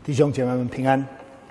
弟兄姐妹们平安，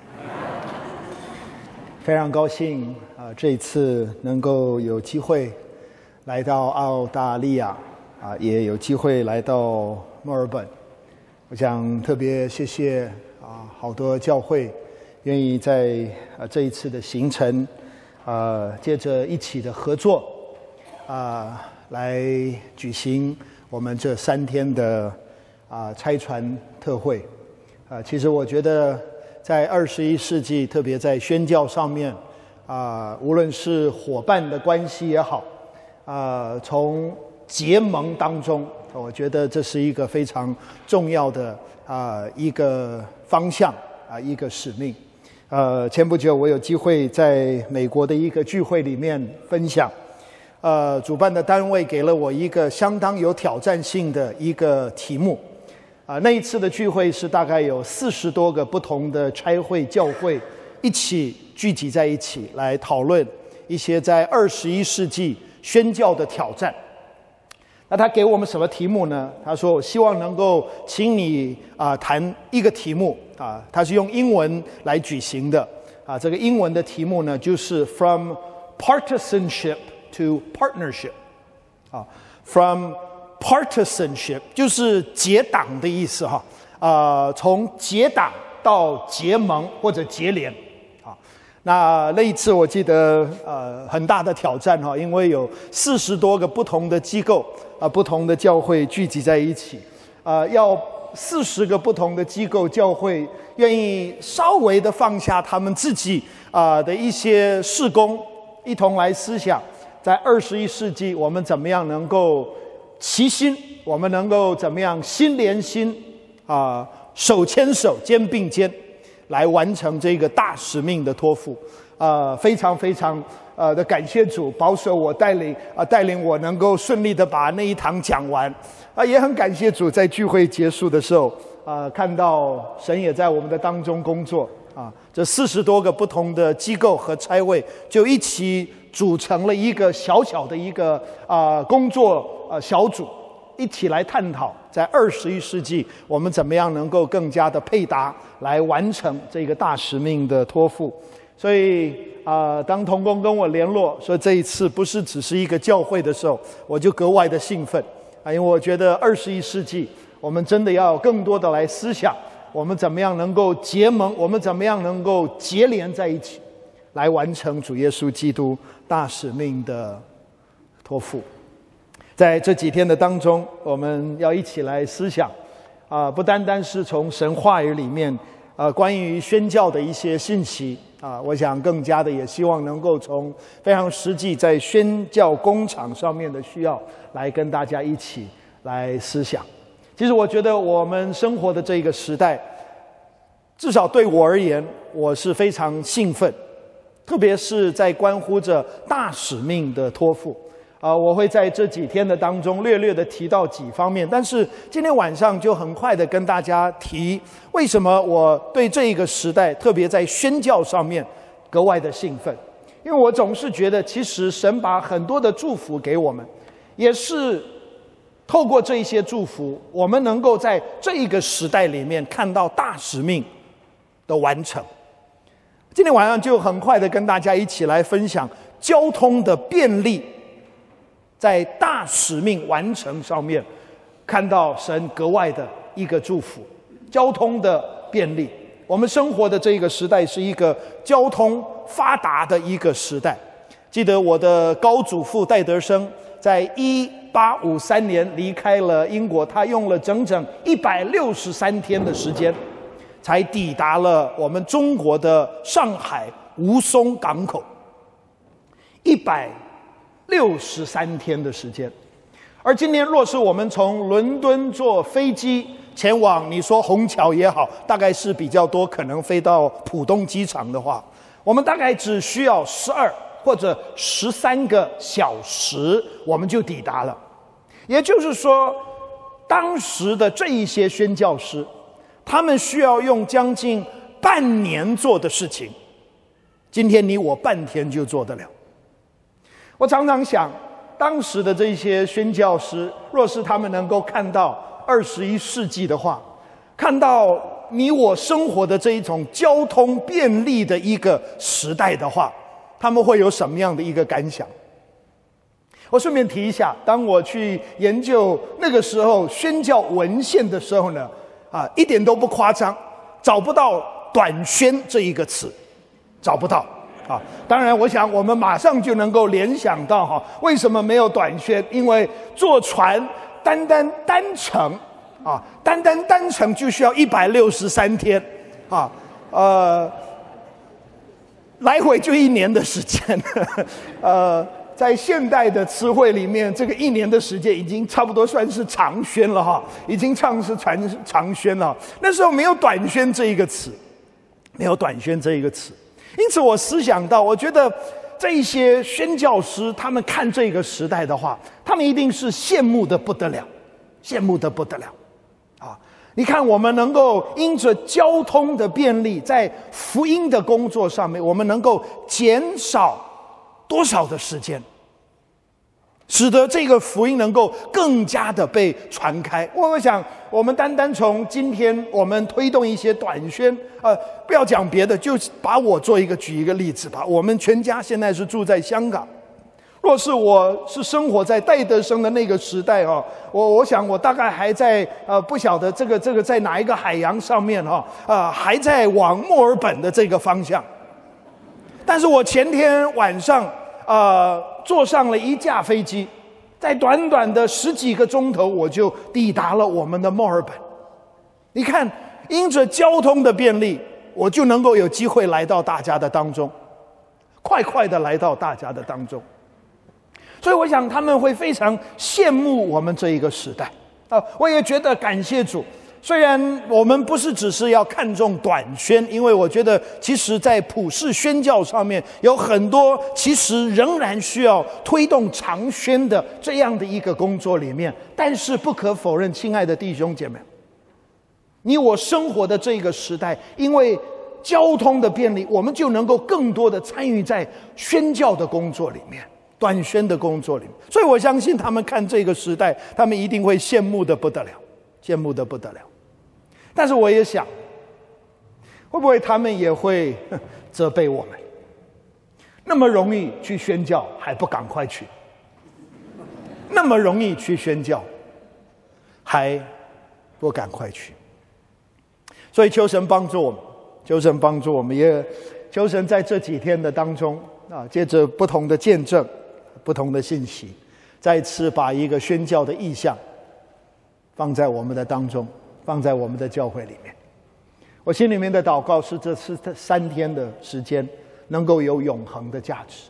非常高兴这一次能够有机会来到澳大利亚也有机会来到墨尔本。我想特别谢谢好多教会愿意在这一次的行程借着一起的合作来举行我们这3天的差传特会。其实我觉得在21世纪，特别在宣教上面无论是伙伴的关系也好从结盟当中，我觉得这是一个非常重要的一个方向一个使命。前不久我有机会在美国的一个聚会里面分享，主办的单位给了我一个相当有挑战性的一个题目。那一次的聚会是大概有40多个不同的差会教会一起聚集在一起，来讨论一些在21世纪宣教的挑战。那他给我们什么题目呢？他说我希望能够请你谈一个题目他是用英文来举行的这个英文的题目呢就是 From Partisanship to Partnership From Partisanship 就是结党的意思从结党到结盟或者结联那一次我记得很大的挑战因为有40多个不同的机构不同的教会聚集在一起要40个不同的机构教会愿意稍微的放下他们自己的一些事工，一同来思想在21世纪我们怎么样能够齐心，我们能够怎么样心连心手牵手肩并肩来完成这个大使命的托付。非常非常的感谢主保守我带领我能够顺利的把那一堂讲完也很感谢主在聚会结束的时候看到神也在我们的当中工作这40多个不同的机构和差会就一起组成了一个小小的一个工作小组，一起来探讨在21世纪我们怎么样能够更加的配搭来完成这个大使命的托付。所以当同工跟我联络说这一次不是只是一个教会的时候，我就格外的兴奋因为我觉得21世纪我们真的要更多的来思想我们怎么样能够结盟，我们怎么样能够结连在一起来完成主耶稣基督大使命的托付。在这几天的当中我们要一起来思想不单单是从神话语里面关于宣教的一些信息我想更加的也希望能够从非常实际在宣教工厂上面的需要来跟大家一起来思想。其实我觉得我们生活的这个时代，至少对我而言我是非常兴奋，特别是在关乎着大使命的托付我会在这几天的当中略略的提到几方面，但是今天晚上就很快的跟大家提为什么我对这一个时代特别在宣教上面格外的兴奋。因为我总是觉得其实神把很多的祝福给我们，也是透过这一些祝福我们能够在这一个时代里面看到大使命的完成。今天晚上就很快的跟大家一起来分享交通的便利在大使命完成上面看到神格外的一个祝福。交通的便利，我们生活的这个时代是一个交通发达的一个时代。记得我的高祖父戴德生在1853年离开了英国，他用了整整163天的时间才抵达了我们中国的上海吴淞港口，163天的时间。而今天若是我们从伦敦坐飞机前往你说虹桥也好，大概是比较多可能飞到浦东机场的话，我们大概只需要12或者13个小时我们就抵达了。也就是说当时的这一些宣教师他们需要用将近半年做的事情，今天你我半天就做得了。我常常想当时的这些宣教师若是他们能够看到21世纪的话，看到你我生活的这一种交通便利的一个时代的话，他们会有什么样的一个感想？我顺便提一下，当我去研究那个时候宣教文献的时候呢，一点都不夸张，找不到短宣这一个词，找不到。当然我想我们马上就能够联想到为什么没有短宣，因为坐船单程单程就需要163天来回就1年的时间在现代的词汇里面，这个1年的时间已经差不多算是长宣了已经唱是长宣了。那时候没有短宣这一个词，没有短宣这一个词。因此我思想到，我觉得这一些宣教师他们看这个时代的话，他们一定是羡慕的不得了，羡慕的不得了你看我们能够因着交通的便利，在福音的工作上面，我们能够减少多少的时间，使得这个福音能够更加的被传开。我想我们单从今天我们推动一些短宣不要讲别的，就把我举一个例子吧。我们全家现在是住在香港，若是我是生活在戴德生的那个时代我想我大概还在不晓得这个在哪一个海洋上面还在往墨尔本的这个方向。但是我前天晚上坐上了一架飞机，在短短的10几个钟头我就抵达了我们的墨尔本。你看，因着交通的便利，我就能够有机会来到大家的当中，快的来到大家的当中。所以我想他们会非常羡慕我们这一个时代我也觉得感谢主。虽然我们不是只是要看重短宣，因为我觉得其实在普世宣教上面有很多其实仍然需要推动长宣的这样的一个工作里面，但是不可否认，亲爱的弟兄姐妹，你我生活的这个时代，因为交通的便利，我们就能够更多的参与在宣教的工作里面，短宣的工作里面。所以我相信他们看这个时代，他们一定会羡慕的不得了，羡慕的不得了。但是我也想，会不会他们也会责备我们，那么容易去宣教还不赶快去，那么容易去宣教还不赶快去。所以求神帮助我们，求神帮助我们，也求神在这几天的当中借着不同的见证，不同的信息，再次把一个宣教的意向放在我们的当中，放在我们的教会里面。我心里面的祷告是，这3天的时间能够有永恒的价值，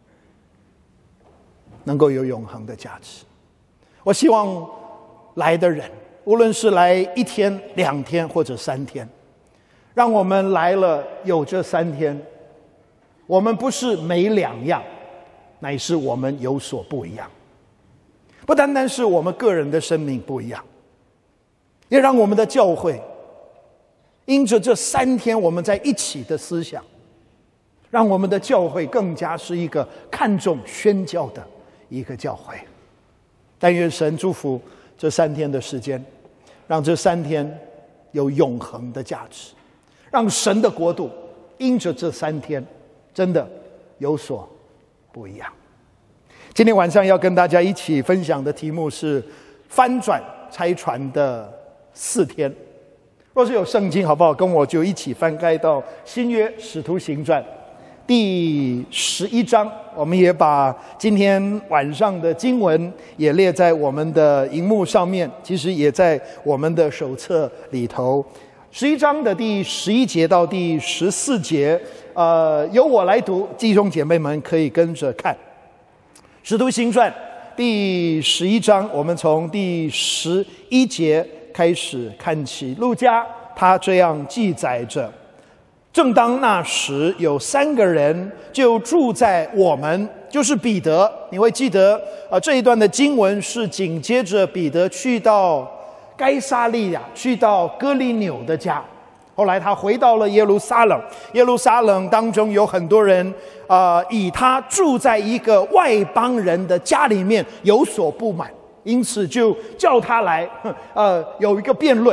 能够有永恒的价值。我希望来的人，无论是来1天、2天或者3天，让我们来了有这3天，我们不是没两样，乃是我们有所不一样。不单单是我们个人的生命不一样，也让我们的教会因着这3天我们在一起的思想，让我们的教会更加是一个看重宣教的一个教会。但愿神祝福这3天的时间，让这3天有永恒的价值，让神的国度因着这3天真的有所不一样。今天晚上要跟大家一起分享的题目是翻转差传的4天。若是有圣经好不好，跟我就一起翻开到新约使徒行传第11章。我们也把今天晚上的经文也列在我们的荧幕上面，其实也在我们的手册里头。11章的第11节到第14节由我来读，弟兄姐妹们可以跟着看。使徒行传第11章，我们从第11节开始看起。路加他这样记载着：正当那时，有3个人就住在我们，就是彼得。你会记得这一段的经文是紧接着彼得去到该撒利亚，去到哥尼流的家。后来他回到了耶路撒冷，耶路撒冷当中有很多人以他住在一个外邦人的家里面有所不满，因此就叫他来有一个辩论。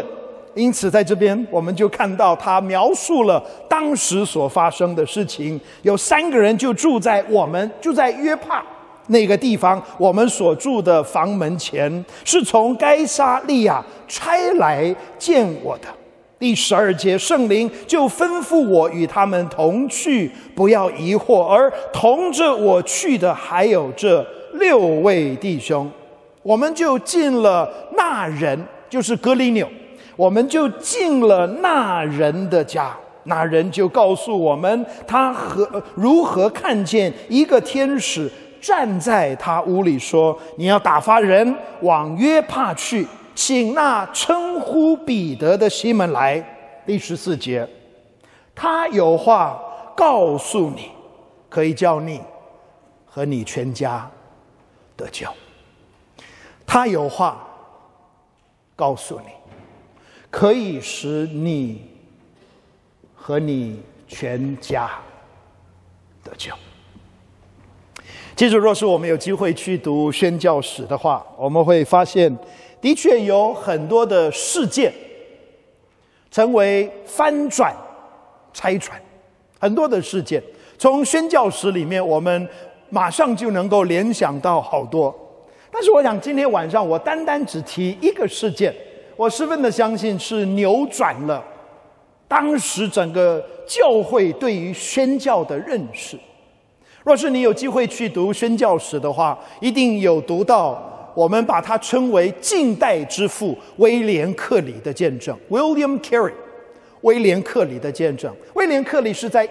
因此在这边我们就看到他描述了当时所发生的事情。有3个人就住在约帕那个地方，我们所住的房门前，是从该撒利亚差来见我的。第12节，圣灵就吩咐我与他们同去，不要疑惑。而同着我去的还有这6位弟兄。我们就进了那人，就是哥尼流，我们就进了那人的家。那人就告诉我们，他如何看见一个天使站在他屋里说，你要打发人往约帕去，请那称呼彼得的西门来。第14节，他有话告诉你，可以叫你和你全家得救。他有话告诉你，可以使你和你全家得救。接着，若是我们有机会去读宣教史的话，我们会发现，的确有很多的事件成为翻转、拆穿，很多的事件。从宣教史里面，我们马上就能够联想到好多。但是我想今天晚上我单单只提一个事件，我十分的相信是扭转了当时整个教会对于宣教的认识。若是你有机会去读宣教史的话，一定有读到我们把它称为近代之父威廉克里的见证 William Carey。 威廉克里的见证。威廉克里是在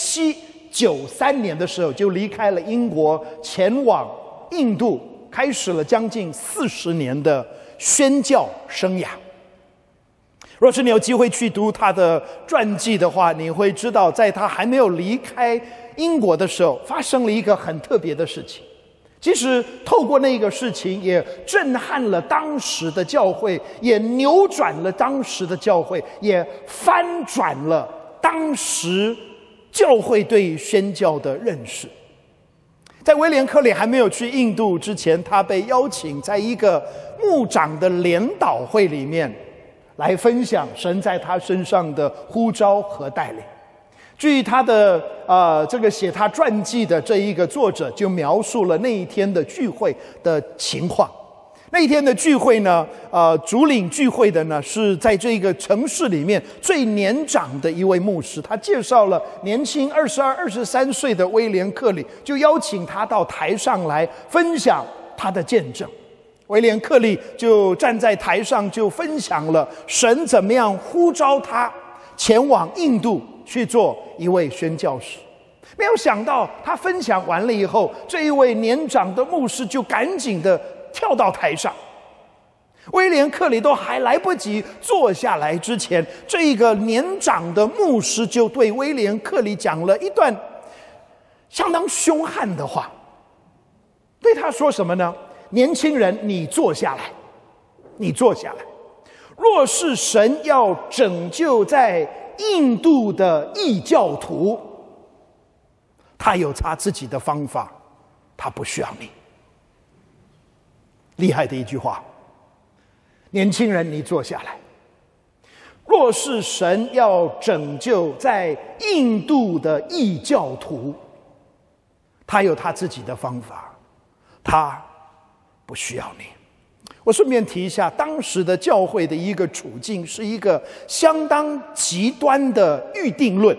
1793年的时候就离开了英国，前往印度，开始了将近40年的宣教生涯。若是你有机会去读他的传记的话，你会知道在他还没有离开英国的时候，发生了一个很特别的事情。其实透过那个事情，也震撼了当时的教会，也扭转了当时的教会，也翻转了当时教会对于宣教的认识。在威廉克里还没有去印度之前，他被邀请在一个牧长的联祷会里面来分享神在他身上的呼召和带领。据他的这个写他传记的这一个作者就描述了那一天的聚会的情况。那一天的聚会呢，主领聚会的呢是在这个城市里面最年长的一位牧师。他介绍了年轻22、23岁的威廉克里，就邀请他到台上来分享他的见证。威廉克里就站在台上，就分享了神怎么样呼召他前往印度去做一位宣教士。没有想到他分享完了以后，这一位年长的牧师就赶紧的跳到台上。威廉克里都还来不及坐下来之前，这一个年长的牧师就对威廉克里讲了一段相当凶悍的话。对他说什么呢？年轻人，你坐下来，你坐下来。若是神要拯救在印度的异教徒，他有他自己的方法，他不需要你。厉害的一句话。年轻人，你坐下来。若是神要拯救在印度的异教徒，他有他自己的方法，他不需要你。我顺便提一下，当时的教会的一个处境是一个相当极端的预定论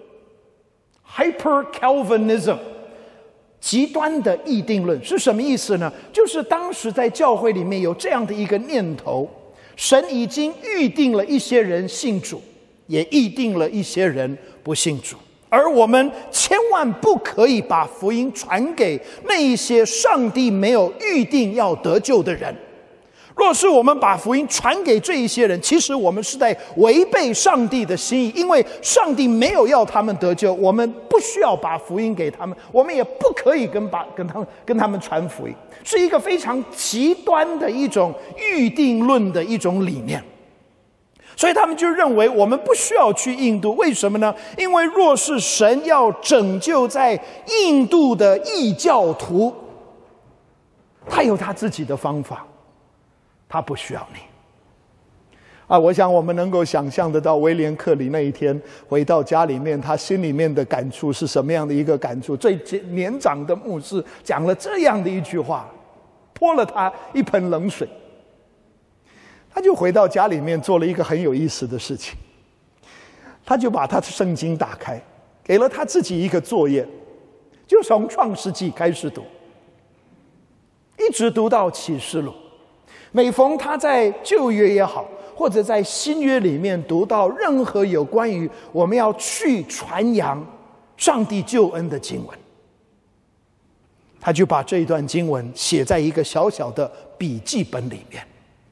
Hyper Calvinism。 极端的预定论是什么意思呢？就是当时在教会里面有这样的一个念头，神已经预定了一些人信主，也预定了一些人不信主，而我们千万不可以把福音传给那一些上帝没有预定要得救的人。若是我们把福音传给这一些人，其实我们是在违背上帝的心意，因为上帝没有要他们得救，我们不需要把福音给他们，我们也不可以跟他们传福音，是一个非常极端的一种预定论的一种理念。所以他们就认为我们不需要去印度，为什么呢？因为若是神要拯救在印度的异教徒，他有他自己的方法，他不需要你。 我想我们能够想象得到威廉·克里那一天回到家里面，他心里面的感触是什么样的一个感触。最年长的牧师讲了这样的一句话，泼了他一盆冷水。他就回到家里面做了一个很有意思的事情，他就把他的圣经打开，给了他自己一个作业，就从创世纪开始读，一直读到启示录。每逢他在旧约也好，或者在新约里面读到任何有关于我们要去传扬上帝救恩的经文，他就把这一段经文写在一个小小的笔记本里面。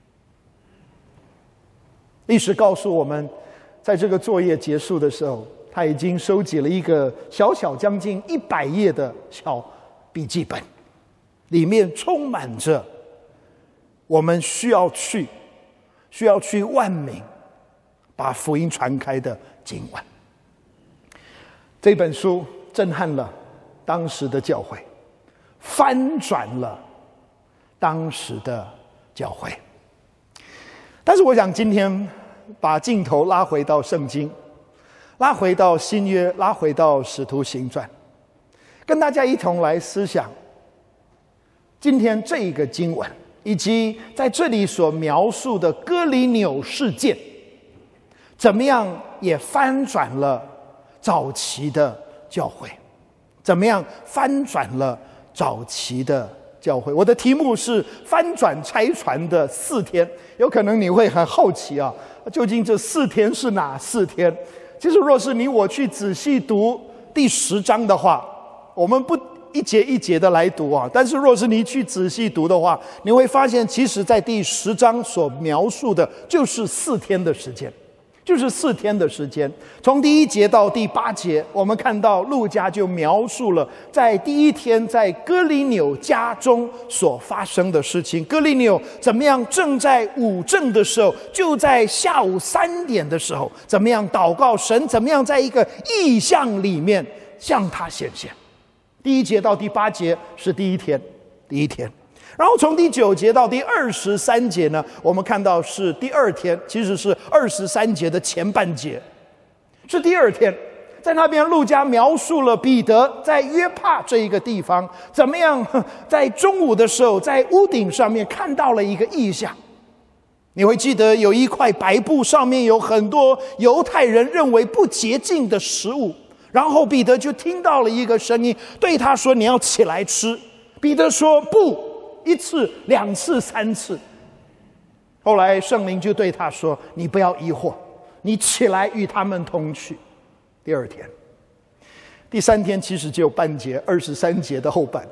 历史告诉我们，在这个作业结束的时候，他已经收集了一个小小将近100页的小笔记本，里面充满着我们需要去万民把福音传开的经文。这本书震撼了当时的教会，翻转了当时的教会。但是我想今天把镜头拉回到圣经，拉回到新约，拉回到使徒行传，跟大家一同来思想今天这一个经文，以及在这里所描述的哥尼流事件，怎么样也翻转了早期的教会，怎么样翻转了早期的教会。我的题目是翻转拆传的4天。有可能你会很好奇啊，究竟这4天是哪4天？其实若是你我去仔细读第10章的话，我们不一节一节的来读啊，但是若是你去仔细读的话，你会发现其实在第10章所描述的就是4天的时间，就是4天的时间。从第1节到第8节，我们看到路加就描述了在第1天在哥尼流家中所发生的事情。哥尼流怎么样正在午正的时候，就在下午3点的时候，怎么样祷告神，怎么样在一个异象里面向他显现。第1节到第8节是第一天，然后从第9节到第23节呢，我们看到是第2天，其实是23节的前半节，是第2天。在那边路加描述了彼得在约帕这一个地方，怎么样在中午的时候在屋顶上面看到了一个异象。你会记得有一块白布，上面有很多犹太人认为不洁净的食物，然后彼得就听到了一个声音对他说，你要起来吃。彼得说不，1次、2次、3次。后来圣灵就对他说，你不要疑惑，你起来与他们同去。第2天。第3天其实只有半节，23节的后半，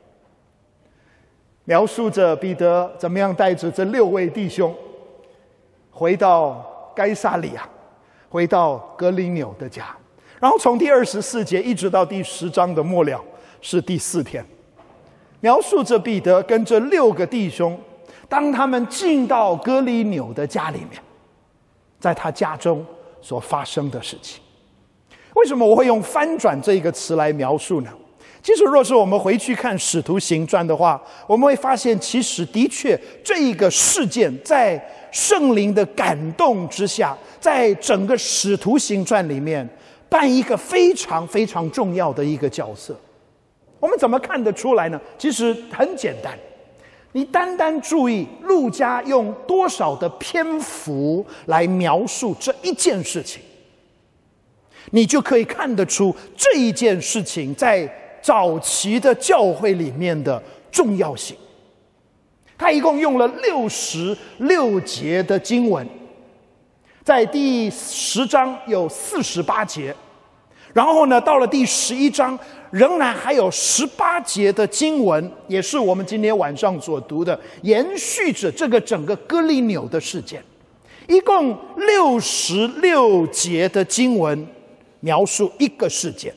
描述着彼得怎么样带着这6位弟兄回到该撒利亚，回到哥尼流的家。然后从第24节一直到第10章的末了是第4天，描述着彼得跟这6个弟兄，当他们进到哥尼流的家里面，在他家中所发生的事情。为什么我会用翻转这个词来描述呢？其实若是我们回去看使徒行传的话，我们会发现其实的确这一个事件在圣灵的感动之下，在整个使徒行传里面扮一个非常非常重要的一个角色。我们怎么看得出来呢？其实很简单，你单单注意路加用多少的篇幅来描述这一件事情，你就可以看得出这一件事情在早期的教会里面的重要性。他一共用了66节的经文，在第10章有48节，然后呢，到了第11章仍然还有18节的经文，也是我们今天晚上所读的，延续着这个整个哥尼流的事件。一共66节的经文描述一个事件，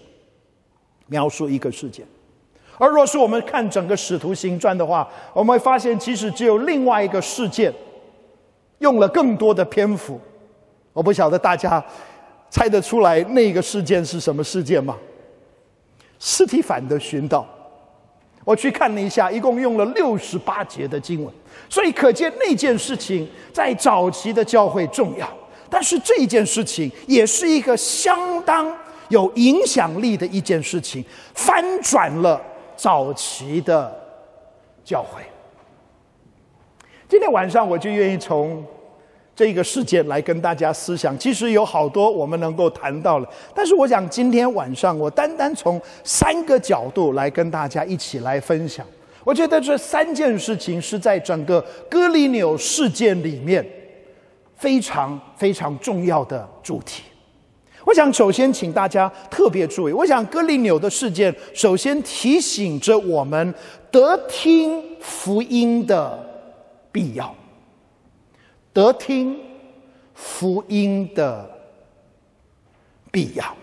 而若是我们看整个使徒行传的话，我们会发现其实只有另外一个事件用了更多的篇幅。我不晓得大家猜得出来那个事件是什么事件吗？司提反的殉道。 我去看了一下，一共用了68节的经文，所以可见那件事情在早期的教会重要。但是这件事情也是一个相当有影响力的一件事情，翻转了早期的教会。今天晚上我就愿意从这个事件来跟大家思想，其实有好多我们能够谈到了，但是我想今天晚上我单单从3个角度来跟大家一起来分享。我觉得这3件事情是在整个哥尼流事件里面非常非常重要的主题。我想首先请大家特别注意，我想哥尼流的事件首先提醒着我们得听福音的必要，得听福音的必要。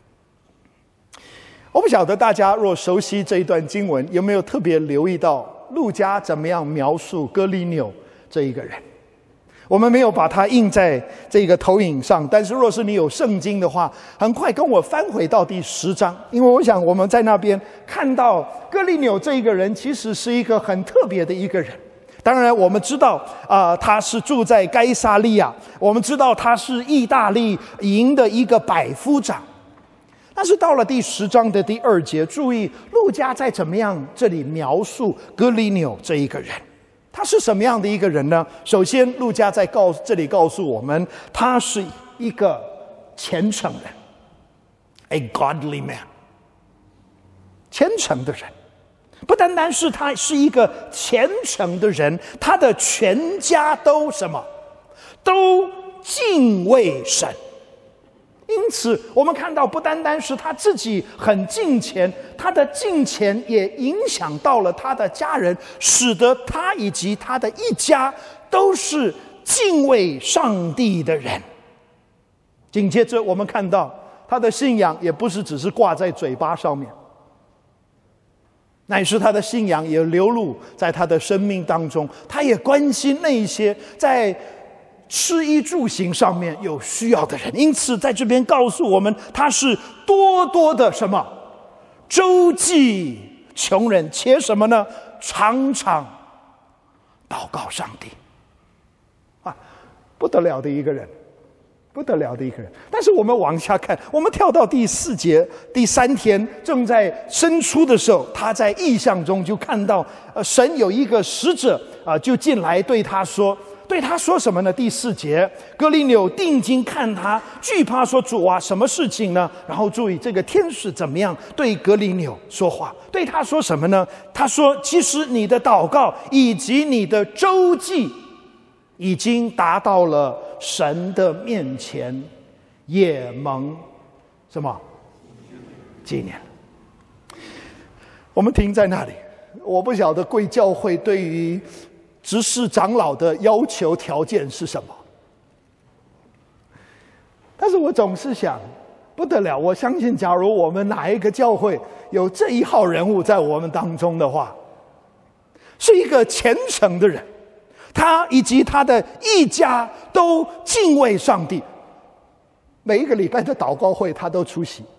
我不晓得大家若熟悉这一段经文，有没有特别留意到路加怎么样描述哥尼流这一个人。我们没有把它印在这个投影上，但是若是你有圣经的话，很快跟我翻回到第10章，因为我想我们在那边看到哥尼流这一个人其实是一个很特别的一个人。当然我们知道他是住在该撒利亚，我们知道他是意大利营的一个百夫长。但是到了第10章的第2节，注意路加在怎么样这里描述哥尼流这一个人。他是什么样的一个人呢？首先路加在这里告诉我们，他是一个虔诚人， a godly man， 虔诚的人。不单单是他是一个虔诚的人，他的全家都什么？都敬畏神。因此我们看到不单单是他自己很敬虔，他的敬虔也影响到了他的家人，使得他以及他的一家都是敬畏上帝的人。紧接着我们看到他的信仰也不是只是挂在嘴巴上面，乃是他的信仰也流露在他的生命当中，他也关心那一些在吃衣住行上面有需要的人。因此在这边告诉我们，他是多多的什么？周济穷人，且什么呢？常常祷告上帝。不得了的一个人，不得了的一个人。但是我们往下看，我们跳到第4节，第3天正在申初的时候，他在异象中就看到神有一个使者就进来对他说什么呢？第4节，哥尼流定睛看他，惧怕说：“主啊，什么事情呢？”然后注意这个天使怎么样对哥尼流说话，对他说什么呢？他说：“其实你的祷告以及你的周济已经达到了神的面前，也蒙什么纪念。”我们停在那里。我不晓得贵教会对于执事长老的要求条件是什么，但是我总是想，不得了，我相信假如我们哪一个教会有这一号人物在我们当中的话，是一个虔诚的人，他以及他的一家都敬畏上帝，每一个礼拜的祷告会他都出席，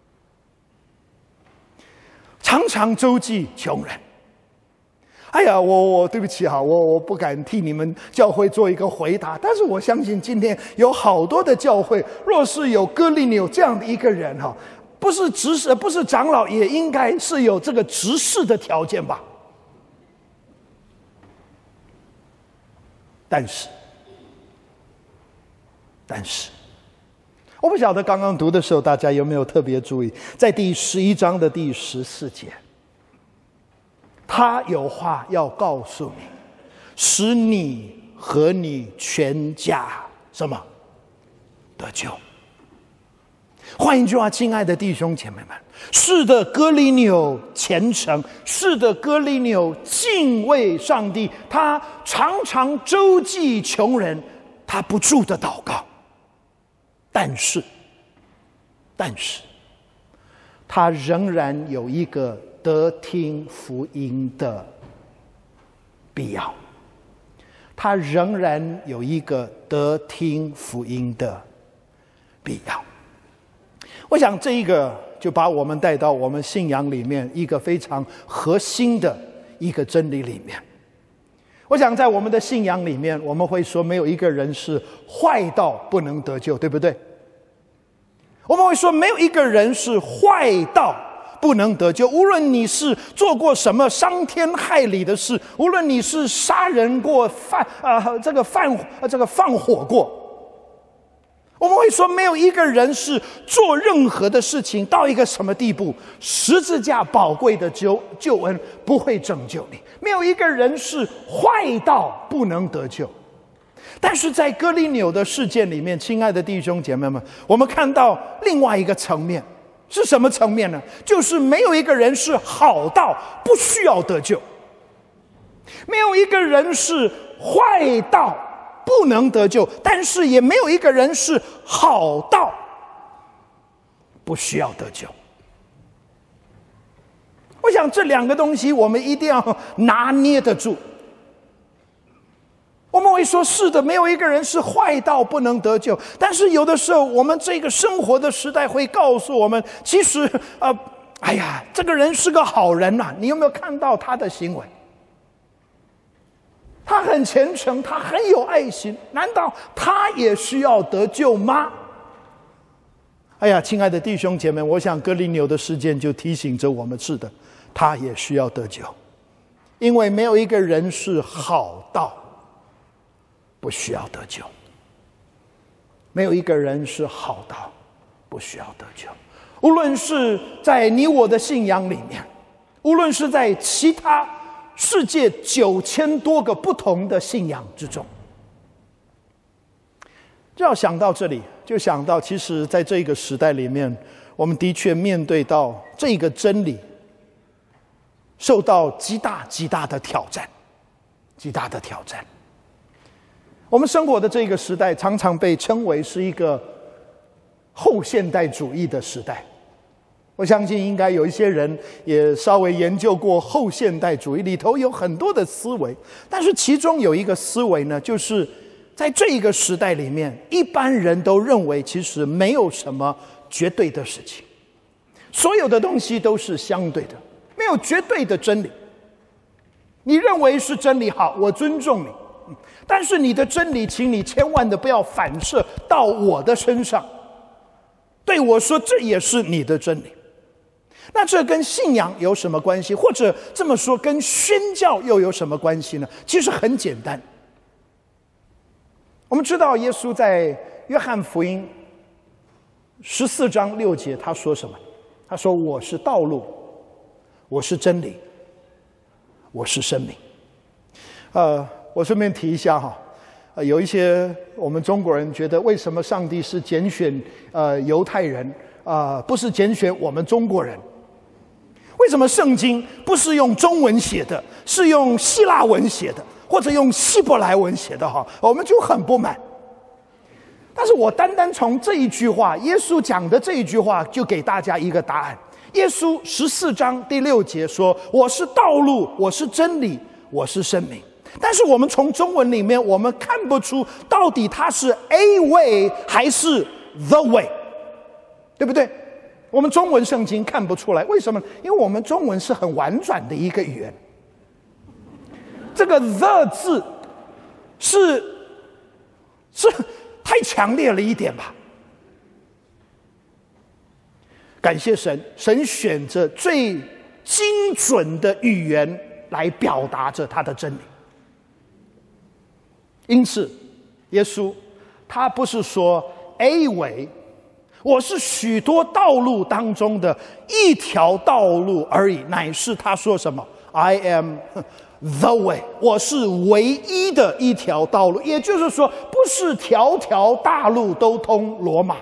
常常周济穷人。哎呀，我对不起哈，我不敢替你们教会做一个回答，但是我相信今天有好多的教会，若是有哥尼流这样的一个人哈，不是执事，不是长老，也应该是有这个执事的条件吧。但是，我不晓得刚刚读的时候大家有没有特别注意，在第11章的第14节。他有话要告诉你，使你和你全家什么得救。换一句话，亲爱的弟兄姐妹们，是的，哥尼流虔诚，是的，哥尼流敬畏上帝，他常常周济穷人，他不住的祷告。但是他仍然有一个得听福音的必要，他仍然有一个得听福音的必要。 我想这一个就把我们带到我们信仰里面一个非常核心的一个真理里面。我想在我们的信仰里面，我们会说没有一个人是坏到不能得救，对不对？我们会说没有一个人是坏到不能得救，无论你是做过什么伤天害理的事，无论你是杀人过、放火过，我们会说没有一个人是做任何的事情到一个什么地步，十字架宝贵的救恩不会拯救你，没有一个人是坏到不能得救。但是在哥林纽的事件里面，亲爱的弟兄姐妹们，我们看到另外一个层面，是什么层面呢？就是没有一个人是好到不需要得救，没有一个人是坏到不能得救，但是也没有一个人是好到不需要得救。我想这两个东西我们一定要拿捏得住。我们会说是的，没有一个人是坏到不能得救，但是有的时候我们这个生活的时代会告诉我们，其实这个人是个好人啊，你有没有看到他的行为？他很虔诚，他很有爱心，难道他也需要得救吗？亲爱的弟兄姐妹，我想哥林纽的事件就提醒着我们，是的，他也需要得救，因为没有一个人是好到不需要得救，没有一个人是好到不需要得救。无论是在你我的信仰里面，无论是在其他世界9000多个不同的信仰之中，就要想到这里，就想到其实在这个时代里面，我们的确面对到这个真理受到极大的挑战，极大的挑战。我们生活的这个时代常常被称为是一个后现代主义的时代。我相信应该有一些人也稍微研究过后现代主义，里头有很多的思维，但是其中有一个思维呢，就是在这一个时代里面，一般人都认为其实没有什么绝对的事情，所有的东西都是相对的，没有绝对的真理。你认为是真理，好，我尊重你，但是你的真理请你千万的不要反射到我的身上，对我说这也是你的真理。那这跟信仰有什么关系？或者这么说，跟宣教又有什么关系呢？其实很简单。我们知道耶稣在约翰福音14章6节他说什么？他说我是道路，我是真理，我是生命。我顺便提一下有一些我们中国人觉得，为什么上帝是拣选犹太人不是拣选我们中国人？为什么圣经不是用中文写的，是用希腊文写的，或者用希伯来文写的？我们就很不满。但是我单单从这一句话，耶稣讲的这一句话，就给大家一个答案。耶稣14章第6节说：“我是道路，我是真理，我是生命。”但是我们从中文里面，我们看不出到底它是 A way 还是 the way， 对不对？我们中文圣经看不出来，为什么？因为我们中文是很婉转的一个语言，这个 the 字是太强烈了一点吧。感谢神，神选择最精准的语言来表达着他的真理。因此耶稣他不是说 A way，我是许多道路当中的一条道路而已，乃是他说什么 I am the way， 我是唯一的一条道路。也就是说，不是条条大路都通罗马，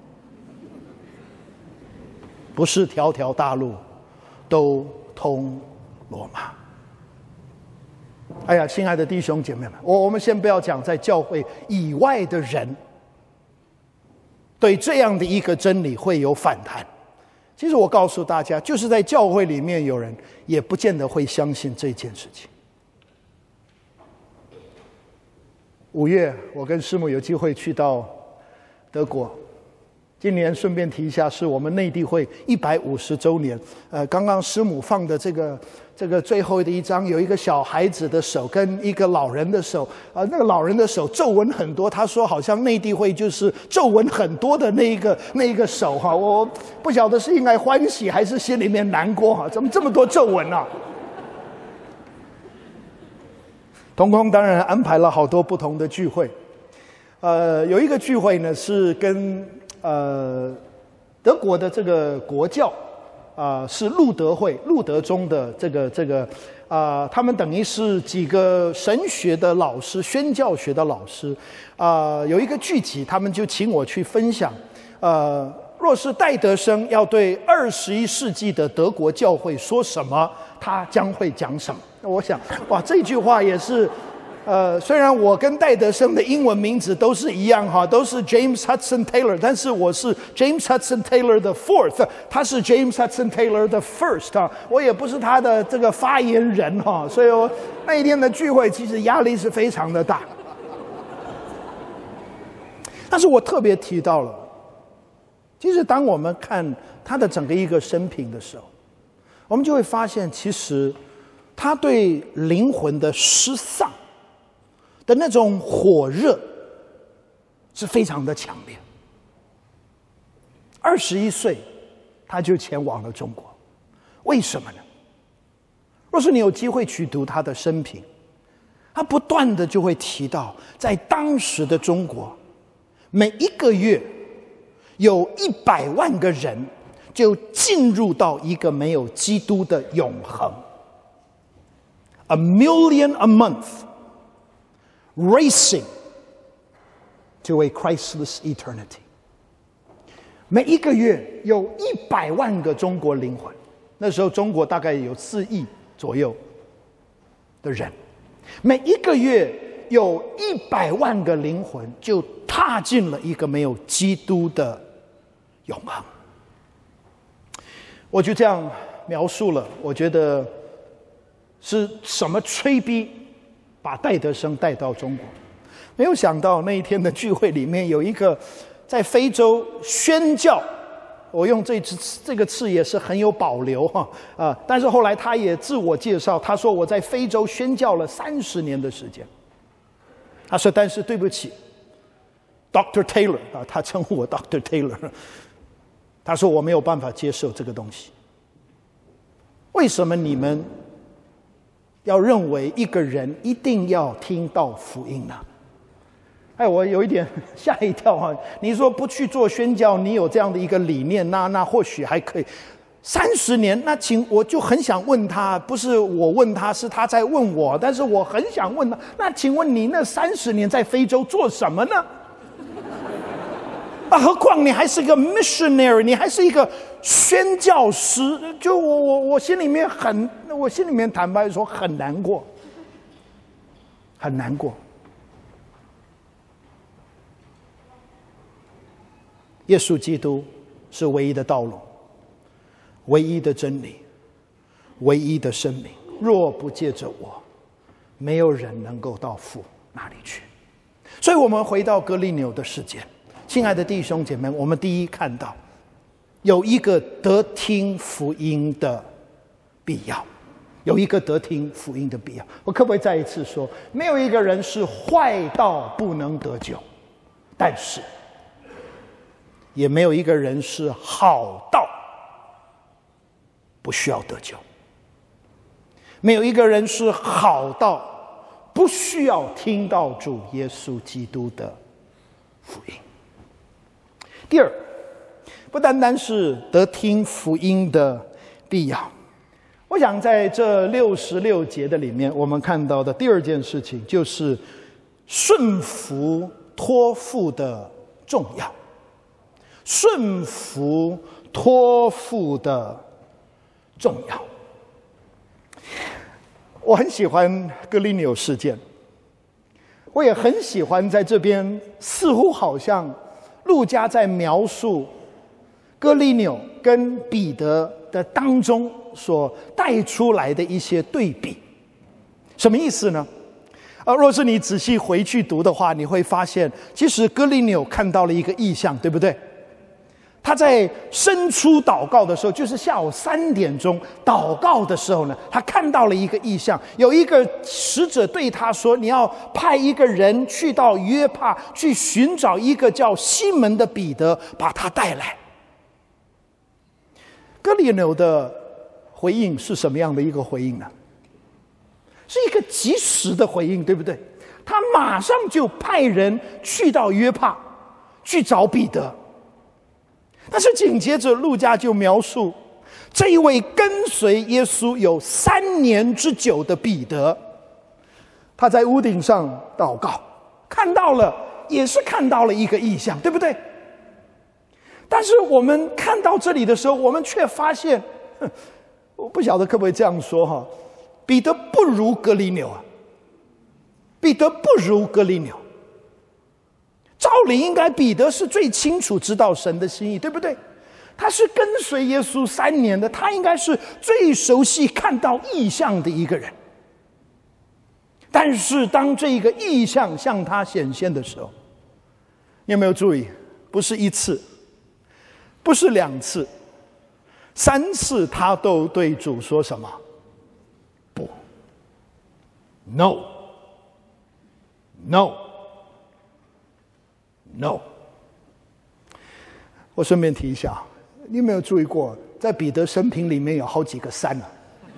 不是条条大路都通罗马。亲爱的弟兄姐妹们，我们先不要讲在教会以外的人对这样的一个真理会有反弹。其实我告诉大家，就是在教会里面有人也不见得会相信这件事情。5月我跟师母有机会去到德国， 今年顺便提一下，是我们内地会150周年。刚刚师母放的这个最后的一张，有一个小孩子的手跟一个老人的手，那个老人的手皱纹很多，他说好像内地会就是皱纹很多的那一个手哈，我不晓得是应该欢喜还是心里面难过哈，怎么这么多皱纹啊？同工当然安排了好多不同的聚会，有一个聚会呢是跟德国的这个国教是路德会，路德宗的他们等于是几个神学的老师、宣教学的老师有一个聚集，他们就请我去分享若是戴德生要对21世纪的德国教会说什么，他将会讲什么。我想，哇，这句话也是，虽然我跟戴德生的英文名字都是一样哈，都是 James Hudson Taylor， 但是我是 James Hudson Taylor the Fourth， 他是 James Hudson Taylor the First 啊，我也不是他的这个发言人哈，所以我那一天的聚会其实压力是非常的大。但是我特别提到了，其实当我们看他的整个一个生平的时候，我们就会发现，其实他对灵魂的失丧的那种火热是非常的强烈。21岁他就前往了中国，为什么呢？若是你有机会去读他的生平，他不断的就会提到，在当时的中国，每一个月有100万个人就进入到一个没有基督的永恒。1 million a month racing to a Christless eternity。 每一个月有100万个中国灵魂，那时候中国大概有4亿左右的人，每一个月有100万个灵魂就踏进了一个没有基督的永恒。我就这样描述了，我觉得是什么催逼把戴德生带到中国。没有想到那一天的聚会里面有一个在非洲宣教，我用这个词也是很有保留哈但是后来他也自我介绍，他说我在非洲宣教了30年的时间。他说但是对不起 Dr. Taylor 他称呼我 Dr. Taylor， 他说我没有办法接受这个东西。为什么你们要认为一个人一定要听到福音呢？我有一点吓一跳哈！你说不去做宣教，你有这样的一个理念，那或许还可以。30年，那我就很想问他，不是我问他，是他在问我，但是我很想问他，那请问你那30年在非洲做什么呢？何况你还是一个 missionary， 你还是一个宣教师，就我心里面坦白说很难过，很难过。耶稣基督是唯一的道路，唯一的真理，唯一的生命。若不借着我，没有人能够到父那里去。所以我们回到哥利纽的事件，亲爱的弟兄姐妹，我们第一看到有一个得听福音的必要，有一个得听福音的必要。我可不可以再一次说，没有一个人是坏到不能得救，但是也没有一个人是好到不需要得救，没有一个人是好到不需要听到主耶稣基督的福音。第二，不单单是得听福音的必要，我想在这66节的里面，我们看到的第二件事情就是顺服托付的重要。顺服托付的重要。我很喜欢哥利纽事件，我也很喜欢在这边似乎好像路加在描述哥利纽跟彼得的当中所带出来的一些对比。什么意思呢？若是你仔细回去读的话，你会发现其实哥利纽看到了一个异象，对不对？ 他在伸出祷告的时候，就是下午3点钟祷告的时候呢，他看到了一个异象，有一个使者对他说：“你要派一个人去到约帕，去寻找一个叫西门的彼得，把他带来。”哥尼流的回应是什么样的一个回应呢？是一个及时的回应，对不对？他马上就派人去到约帕去找彼得。但是紧接着路加就描述这一位跟随耶稣有3年之久的彼得，他在屋顶上祷告，也是看到了一个异象，对不对？但是我们看到这里的时候，我们却发现，我不晓得可不可以这样说哈，彼得不如哥尼流啊，彼得不如哥尼流。照理应该彼得是最清楚知道神的心意，对不对？他是跟随耶稣3年的，他应该是最熟悉看到异象的一个人。但是当这个异象向他显现的时候，你有没有注意？不是1次，不是2次，3次他都对主说什么？不 ，No， 我顺便提一下，你有没有注意过，在彼得生平里面有好几个3呢？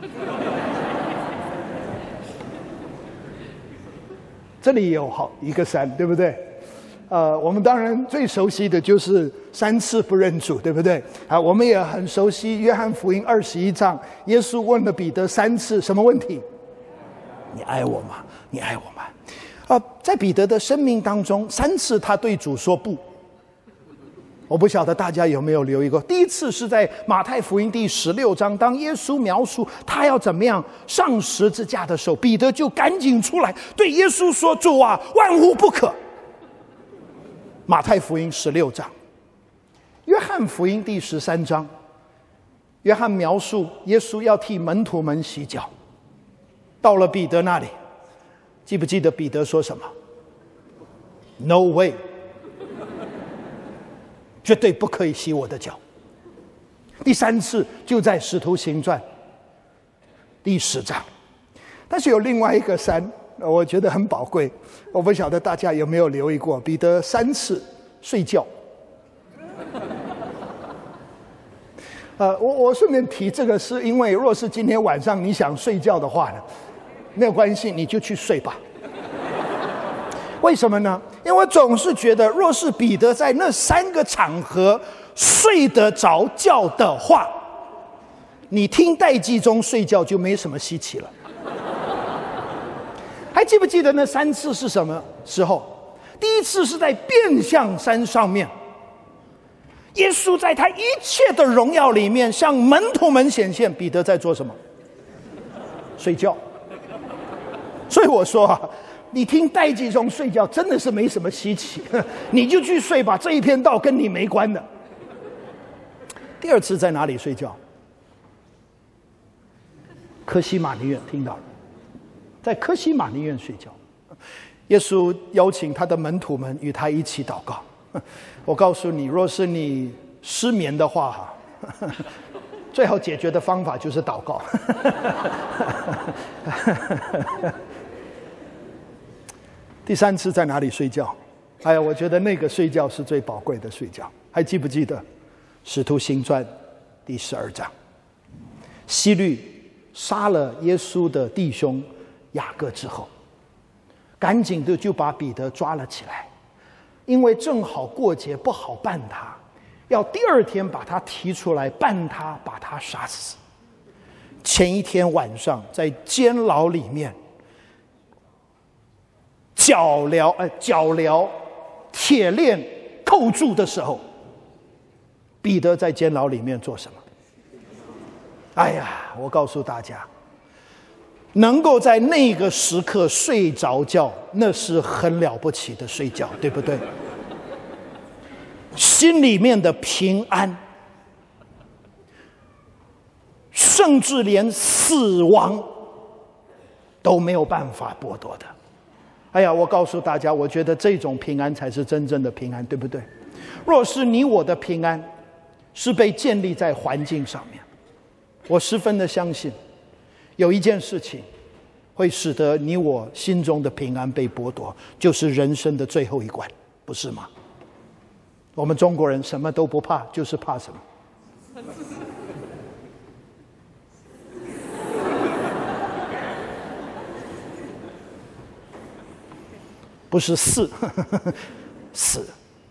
这里有好一个3，对不对？我们当然最熟悉的就是3次不认主，对不对？我们也很熟悉约翰福音21章，耶稣问了彼得3次什么问题？你爱我吗？你爱我吗？在彼得的生命当中，3次他对主说不。我不晓得大家有没有留意过，第一次是在马太福音第16章，当耶稣描述他要怎么样上十字架的时候，彼得就赶紧出来对耶稣说：“主啊，万无不可。”马太福音16章。约翰福音第13章，约翰描述耶稣要替门徒们洗脚，到了彼得那里，记不记得彼得说什么？ No way， 绝对不可以洗我的脚。第3次就在使徒行传第10章。但是有另外一个3，我觉得很宝贵，我不晓得大家有没有留意过，彼得3次睡觉。我顺便提这个，是因为若是今天晚上你想睡觉的话呢，没有关系，你就去睡吧。为什么呢？因为我总是觉得，若是彼得在那3个场合睡得着觉的话，你听代记中睡觉就没什么稀奇了。还记不记得那3次是什么时候？第一次是在变相山上面，耶稣在他一切的荣耀里面向门徒们显现，彼得在做什么？睡觉。所以我说啊，你听代记中睡觉真的是没什么稀奇，你就去睡吧，这一篇道跟你没关的。第2次在哪里睡觉？科西玛尼园，听到了，在科西玛尼园睡觉。耶稣邀请他的门徒们与他一起祷告。我告诉你，若是你失眠的话，最好解决的方法就是祷告。第3次在哪里睡觉？哎呀，我觉得那个睡觉是最宝贵的睡觉。还记不记得《使徒行传》第12章？希律杀了耶稣的弟兄雅各之后，赶紧的就把彼得抓了起来，因为正好过节不好办他，要第2天把他提出来办他，把他杀死。前一天晚上在监牢里面脚镣铁链扣住的时候，彼得在监牢里面做什么？哎呀，我告诉大家，能够在那个时刻睡着觉，那是很了不起的睡觉，对不对？心里面的平安，甚至连死亡都没有办法剥夺的。哎呀，我告诉大家，我觉得这种平安才是真正的平安，对不对？若是你我的平安是被建立在环境上面。我十分的相信，有一件事情会使得你我心中的平安被剥夺，就是人生的最后一关，不是吗？我们中国人什么都不怕，就是怕什么？不是死，死。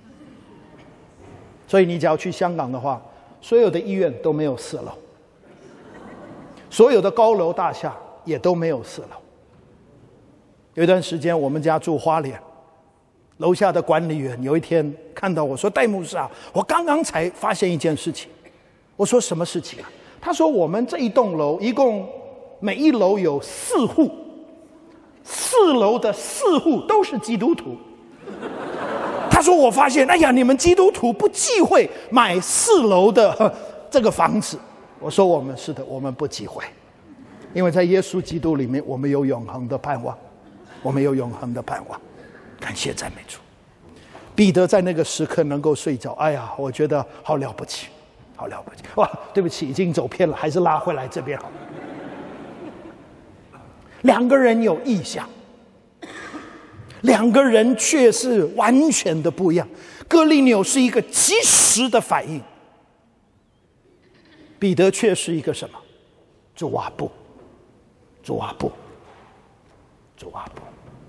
所以你只要去香港的话，所有的医院都没有4楼，所有的高楼大厦也都没有4楼。有一段时间我们家住花莲，楼下的管理员有一天看到我说：“戴牧师啊，我刚刚才发现一件事情。”我说：“什么事情啊？”他说：“我们这一栋楼一共每一楼有4户，4楼的4户都是基督徒。”他说：“我发现，哎呀，你们基督徒不忌讳买4楼的这个房子。”我说：“我们是的，我们不忌讳，因为在耶稣基督里面，我们有永恒的盼望，我们有永恒的盼望。”感谢赞美主。彼得在那个时刻能够睡着，哎呀，我觉得好了不起，好了不起！哇，对不起，已经走偏了，还是拉回来这边好。2个人有异象，2个人却是完全的不一样。哥利纽是一个及时的反应，彼得却是一个什么？主啊不，主啊不，主啊不。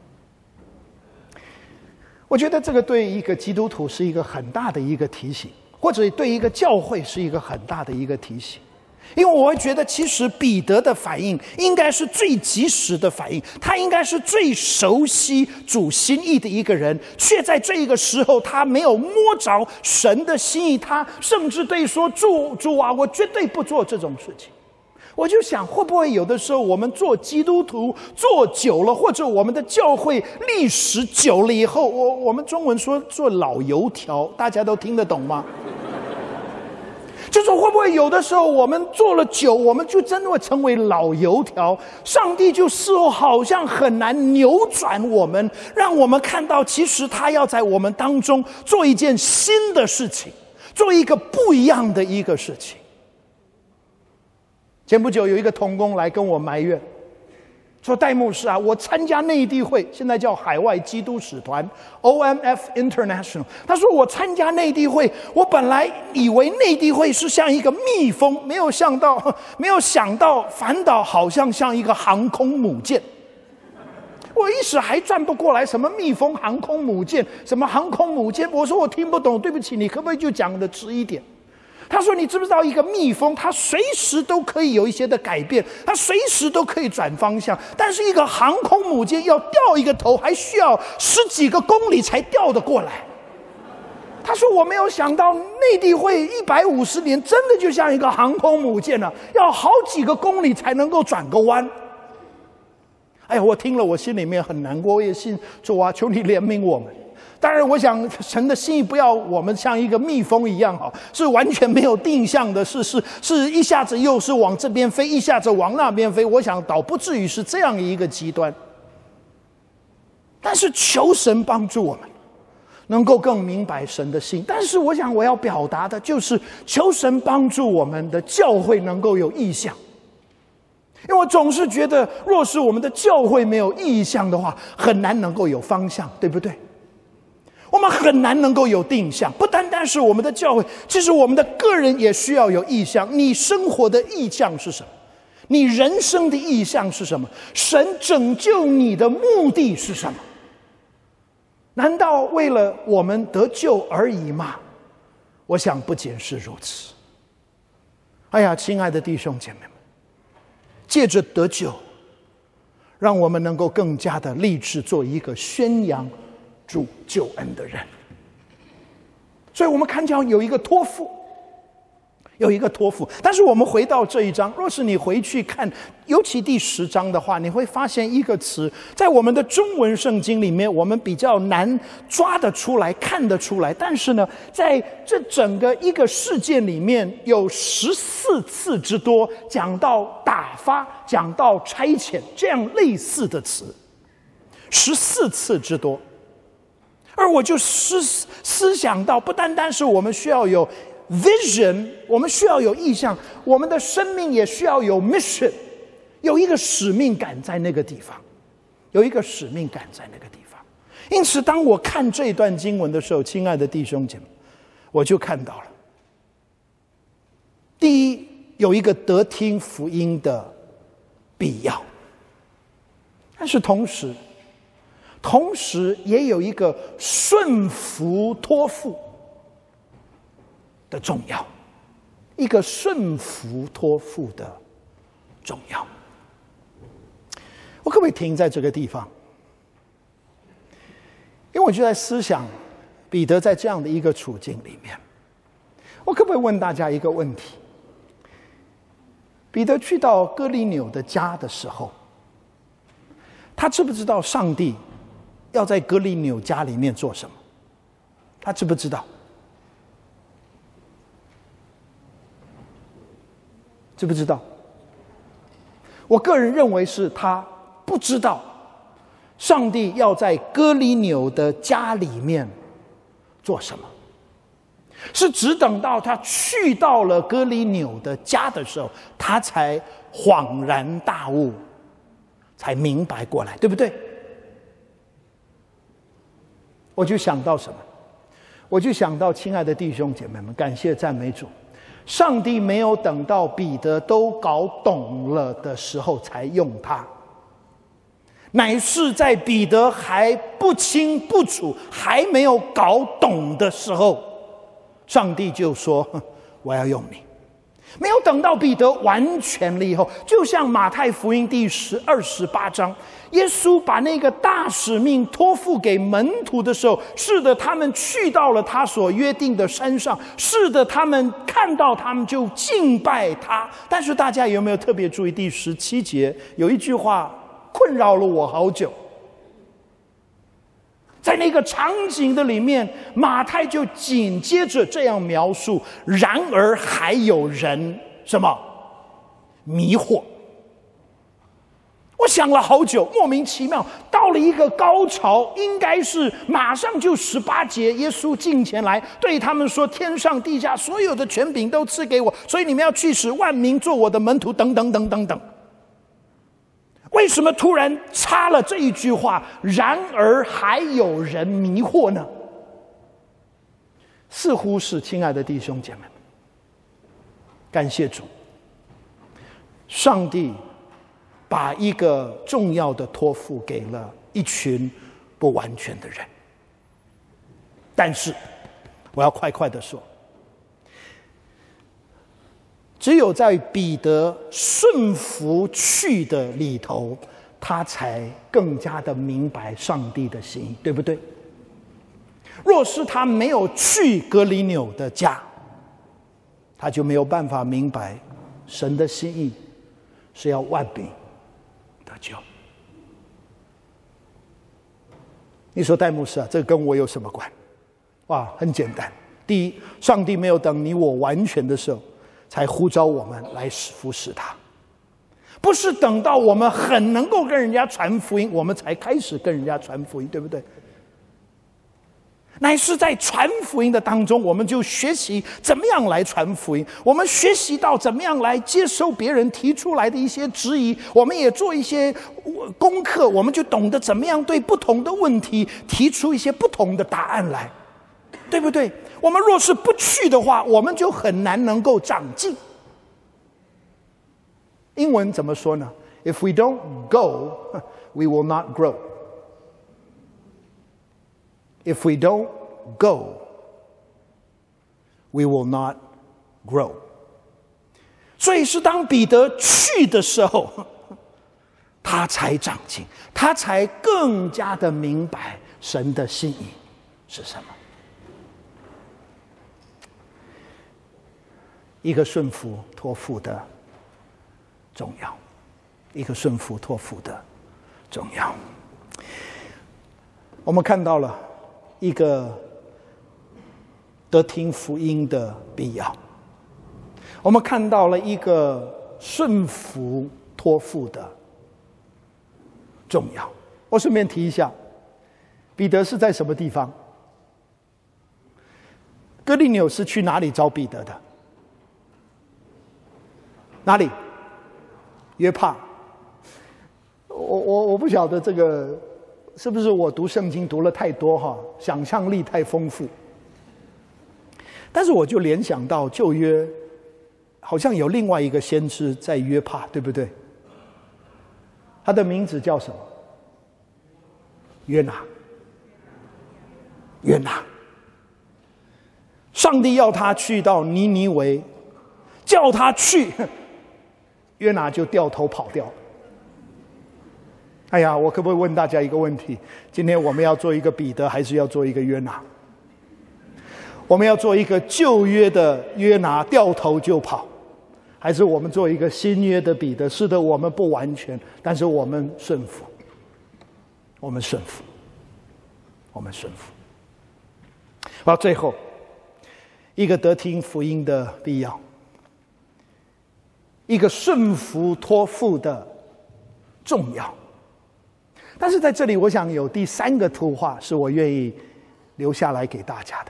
我觉得这个对一个基督徒是一个很大的一个提醒，或者对一个教会是一个很大的一个提醒。因为我会觉得其实彼得的反应应该是最及时的反应，他应该是最熟悉主心意的一个人，却在这个时候他没有摸着神的心意，他甚至对说：“主啊，我绝对不做这种事情。”我就想，会不会有的时候我们做基督徒做久了，或者我们的教会历史久了以后，我们中文说做老油条，大家都听得懂吗？就是会不会有的时候我们做了久，我们就真的会成为老油条，上帝就似乎好像很难扭转我们，让我们看到其实他要在我们当中做一件新的事情，做一个不一样的一个事情。前不久有一个同工来跟我埋怨说：“戴牧师啊，我参加内地会，现在叫海外基督使团 OMF International。他说我参加内地会，我本来以为内地会是像一个蜜蜂，没有想到，反倒好像像一个航空母舰。我一时还转不过来，什么蜜蜂、航空母舰，什么航空母舰？我说我听不懂，对不起，你可不可以就讲的直一点？”他说：“你知不知道一个蜜蜂，它随时都可以有一些的改变，它随时都可以转方向。但是一个航空母舰要掉一个头，还需要10几个公里才掉得过来。”他说：“我没有想到内地会150年，真的就像一个航空母舰了，要好几个公里才能够转个弯。”哎呀，我听了，我心里面很难过，我也信主啊，求你怜悯我们。当然我想神的心意不要我们像一个蜜蜂一样，是完全没有定向的，是一下子又是往这边飞，一下子往那边飞，我想倒不至于是这样一个极端。但是求神帮助我们能够更明白神的心。但是我想我要表达的就是求神帮助我们的教会能够有意向。因为我总是觉得若是我们的教会没有意向的话，很难能够有方向，对不对？我们很难能够有定向，不单单是我们的教会，其实我们的个人也需要有意向。你生活的意向是什么？你人生的意向是什么？神拯救你的目的是什么？难道为了我们得救而已吗？我想不仅是如此。哎呀，亲爱的弟兄姐妹们，借着得救，让我们能够更加的立志做一个宣扬主救恩的人。所以我们看见有一个托付，但是我们回到这一章，若是你回去看尤其第10章的话，你会发现一个词，在我们的中文圣经里面我们比较难抓得出来看得出来，但是呢在这整个一个事件里面有14次之多讲到打发，讲到差遣，这样类似的词14次之多。而我就思想到，不单单是我们需要有 vision， 我们需要有意向，我们的生命也需要有 mission， 有一个使命感在那个地方，有一个使命感在那个地方。因此当我看这段经文的时候，亲爱的弟兄姐妹，我就看到了，第一，有一个得听福音的必要，但是同时也有一个顺服托付的重要，一个顺服托付的重要。我可不可以停在这个地方？因为我就在思想彼得在这样的一个处境里面，我可不可以问大家一个问题？彼得去到哥尼流的家的时候，他知不知道上帝要在哥尼流家里面做什么？他知不知道？知不知道？我个人认为是他不知道上帝要在哥尼流的家里面做什么，是只等到他去到了哥尼流的家的时候，他才恍然大悟，才明白过来，对不对？我就想到什么？我就想到，亲爱的弟兄姐妹们，感谢赞美主，上帝没有等到彼得都搞懂了的时候才用他，乃是在彼得还不清不楚、还没有搞懂的时候，上帝就说：“我要用你。”没有等到彼得完全了以后，就像马太福音第28章，耶稣把那个大使命托付给门徒的时候，是的，他们去到了他所约定的山上，是的，他们看到他们就敬拜他。但是大家有没有特别注意第17节有一句话困扰了我好久？在那个场景的里面，马太就紧接着这样描述：然而还有人什么迷惑。我想了好久，莫名其妙到了一个高潮，应该是马上就18节，耶稣近前来对他们说：天上地下所有的权柄都赐给我，所以你们要去使万民做我的门徒，等等等等等。为什么突然插了这一句话？然而还有人迷惑呢？似乎是，亲爱的弟兄姐妹们，感谢主，上帝把一个重要的托付给了一群不完全的人。但是我要快快的说，只有在彼得顺服去的里头，他才更加的明白上帝的心意，对不对？若是他没有去哥尼流的家，他就没有办法明白神的心意是要万民得救。你说戴牧师啊，这跟我有什么关？哇，很简单。第一，上帝没有等你我完全的时候才呼召我们来服侍他，不是等到我们很能够跟人家传福音，我们才开始跟人家传福音，对不对？乃是在传福音的当中，我们就学习怎么样来传福音，我们学习到怎么样来接收别人提出来的一些质疑，我们也做一些功课，我们就懂得怎么样对不同的问题提出一些不同的答案来，对不对？我们若是不去的话，我们就很难能够长进。英文怎么说呢？ If we don't go, we will not grow. If we don't go, we will not grow. 所以是当彼得去的时候，他才长进，他才更加的明白神的心意是什么。一个顺服托付的重要，一个顺服托付的重要。我们看到了一个得听福音的必要，我们看到了一个顺服托付的重要。我顺便提一下，彼得是在什么地方？ 哥利纽是去哪里找彼得的？哪里？约帕。我不晓得这个是不是我读圣经读了太多哈，想象力太丰富。但是我就联想到旧约好像有另外一个先知在约帕，对不对？他的名字叫什么？约拿。约拿。上帝要他去到尼尼微，叫他去，约拿就掉头跑掉了。哎呀，我可不可以问大家一个问题？今天我们要做一个彼得，还是要做一个约拿？我们要做一个旧约的约拿，掉头就跑，还是我们做一个新约的彼得？是的，我们不完全，但是我们顺服，我们顺服，我们顺服。到最后，一个得听福音的必要，一个顺服托付的重要。但是在这里，我想有第三个图画是我愿意留下来给大家的，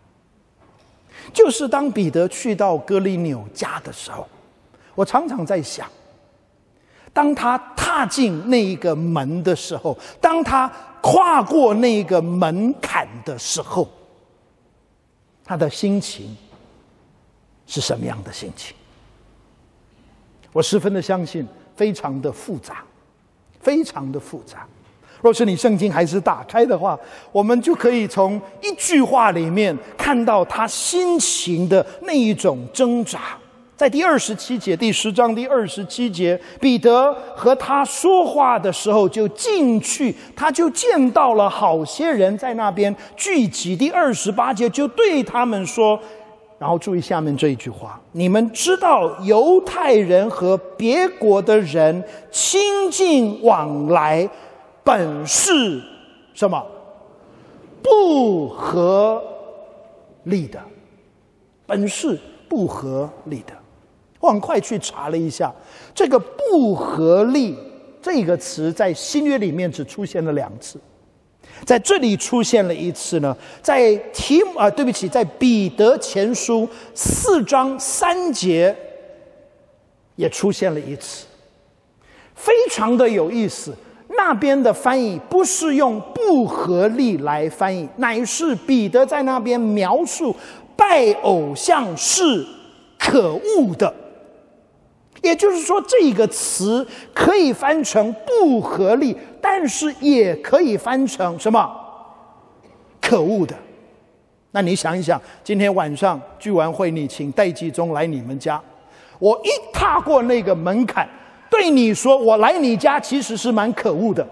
就是当彼得去到哥利纽家的时候，我常常在想，当他踏进那一个门的时候，当他跨过那个门槛的时候，他的心情是什么样的心情？我十分的相信，非常的复杂，非常的复杂。若是你圣经还是打开的话，我们就可以从一句话里面看到他心情的那一种挣扎。在第27节，第10章第27节，彼得和他说话的时候就进去，他就见到了好些人在那边聚集。第28节就对他们说，然后注意下面这一句话，你们知道犹太人和别国的人亲近往来本是什么？不合理的，本是不合理的。我很快去查了一下，这个不合理这个词在新约里面只出现了2次，在这里出现了1次呢，在在彼得前书4章3节也出现了1次，非常的有意思。那边的翻译不是用不合理来翻译，乃是彼得在那边描述拜偶像是可恶的。也就是说，这个词可以翻成不合理，但是也可以翻成什么？可恶的。那你想一想，今天晚上聚完会，你请戴季忠来你们家，我一踏过那个门槛，对你说我来你家其实是蛮可恶的。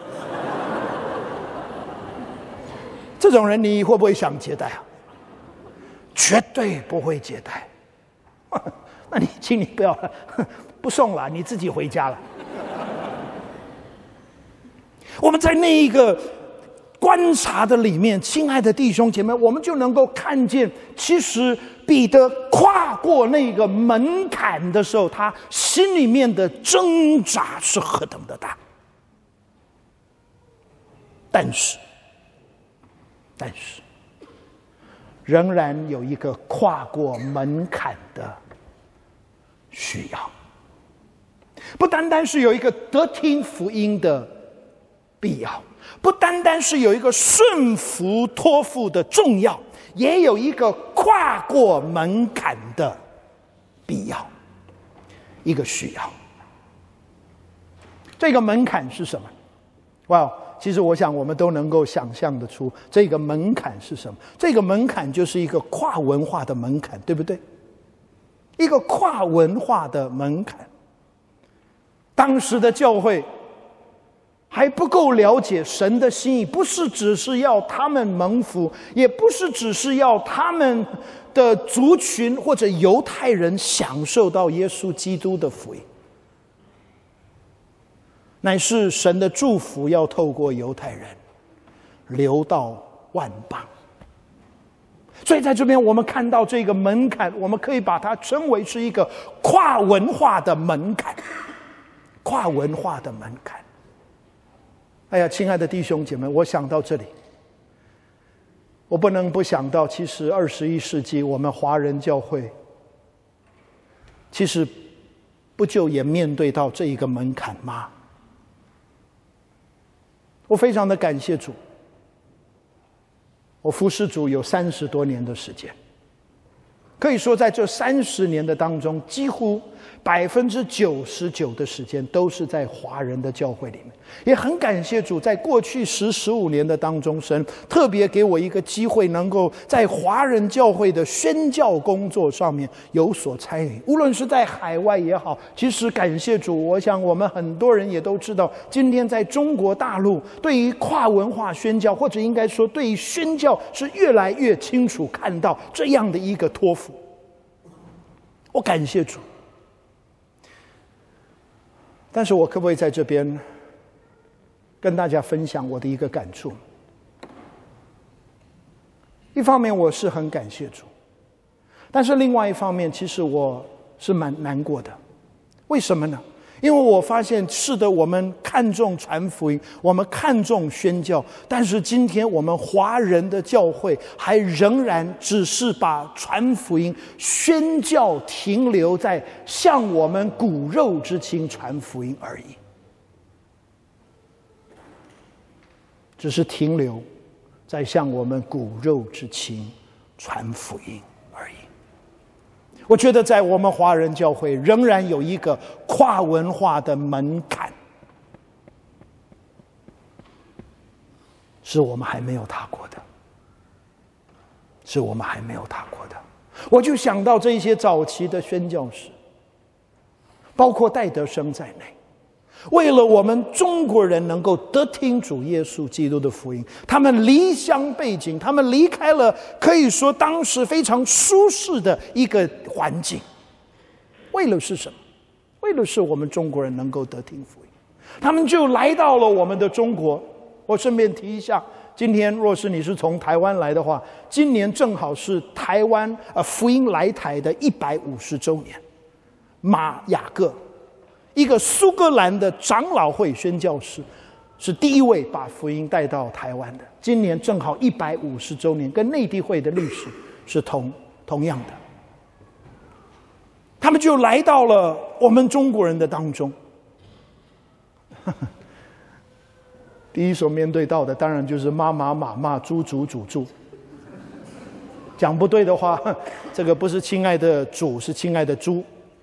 这种人你会不会想接待啊？绝对不会接待。那你请你不要了，不送了，你自己回家了。我们在那一个观察的里面，亲爱的弟兄姐妹，我们就能够看见，其实彼得跨过那个门槛的时候，他心里面的挣扎是何等的大。但是仍然有一个跨过门槛的需要，不单单是有一个得听福音的必要，不单单是有一个顺服托付的重要，也有一个跨过门槛的必要，一个需要。这个门槛是什么？其实我想我们都能够想象得出这个门槛是什么。这个门槛就是一个跨文化的门槛，对不对？一个跨文化的门槛。当时的教会还不够了解神的心意，不是只是要他们蒙福，也不是只是要他们的族群或者犹太人享受到耶稣基督的福音，乃是神的祝福要透过犹太人流到万邦。所以在这边我们看到这个门槛，我们可以把它称为是一个跨文化的门槛，跨文化的门槛。哎呀，亲爱的弟兄姐妹，我想到这里， 我不能不想到，其实21世纪我们华人教会，其实不就也面对到这一个门槛吗？我非常的感谢主，我服侍主有30多年的时间，可以说在这30年的当中，几乎99%的时间都是在华人的教会里面。也很感谢主，在过去15年的当中，神特别给我一个机会，能够在华人教会的宣教工作上面有所参与。无论是在海外也好，其实感谢主，我想我们很多人也都知道，今天在中国大陆对于跨文化宣教，或者应该说对于宣教，是越来越清楚看到这样的一个托付。我感谢主。但是我可不可以在这边跟大家分享我的一个感触？一方面我是很感谢主，但是另外一方面其实我是蛮难过的。为什么呢？因为我发现是的，我们看重传福音，我们看重宣教，但是今天我们华人的教会还仍然只是把传福音宣教停留在向我们骨肉之亲传福音而已，只是停留在向我们骨肉之亲传福音而已。我觉得在我们华人教会仍然有一个跨文化的门槛，是我们还没有踏过的，是我们还没有踏过的。我就想到这些早期的宣教士，包括戴德生在内，为了我们中国人能够得听主耶稣基督的福音，他们离乡背井，他们离开了可以说当时非常舒适的一个环境，为了是什么？为了是我们中国人能够得听福音，他们就来到了我们的中国。我顺便提一下，今天若是你是从台湾来的话，今年正好是台湾福音来台的150周年。马雅各，一个苏格兰的长老会宣教士，是第一位把福音带到台湾的。今年正好150周年，跟内地会的历史是同样的。他们就来到了我们中国人的当中。第一所面对到的当然就是妈妈妈妈猪猪猪猪，讲不对的话，这个不是亲爱的主，是亲爱的猪。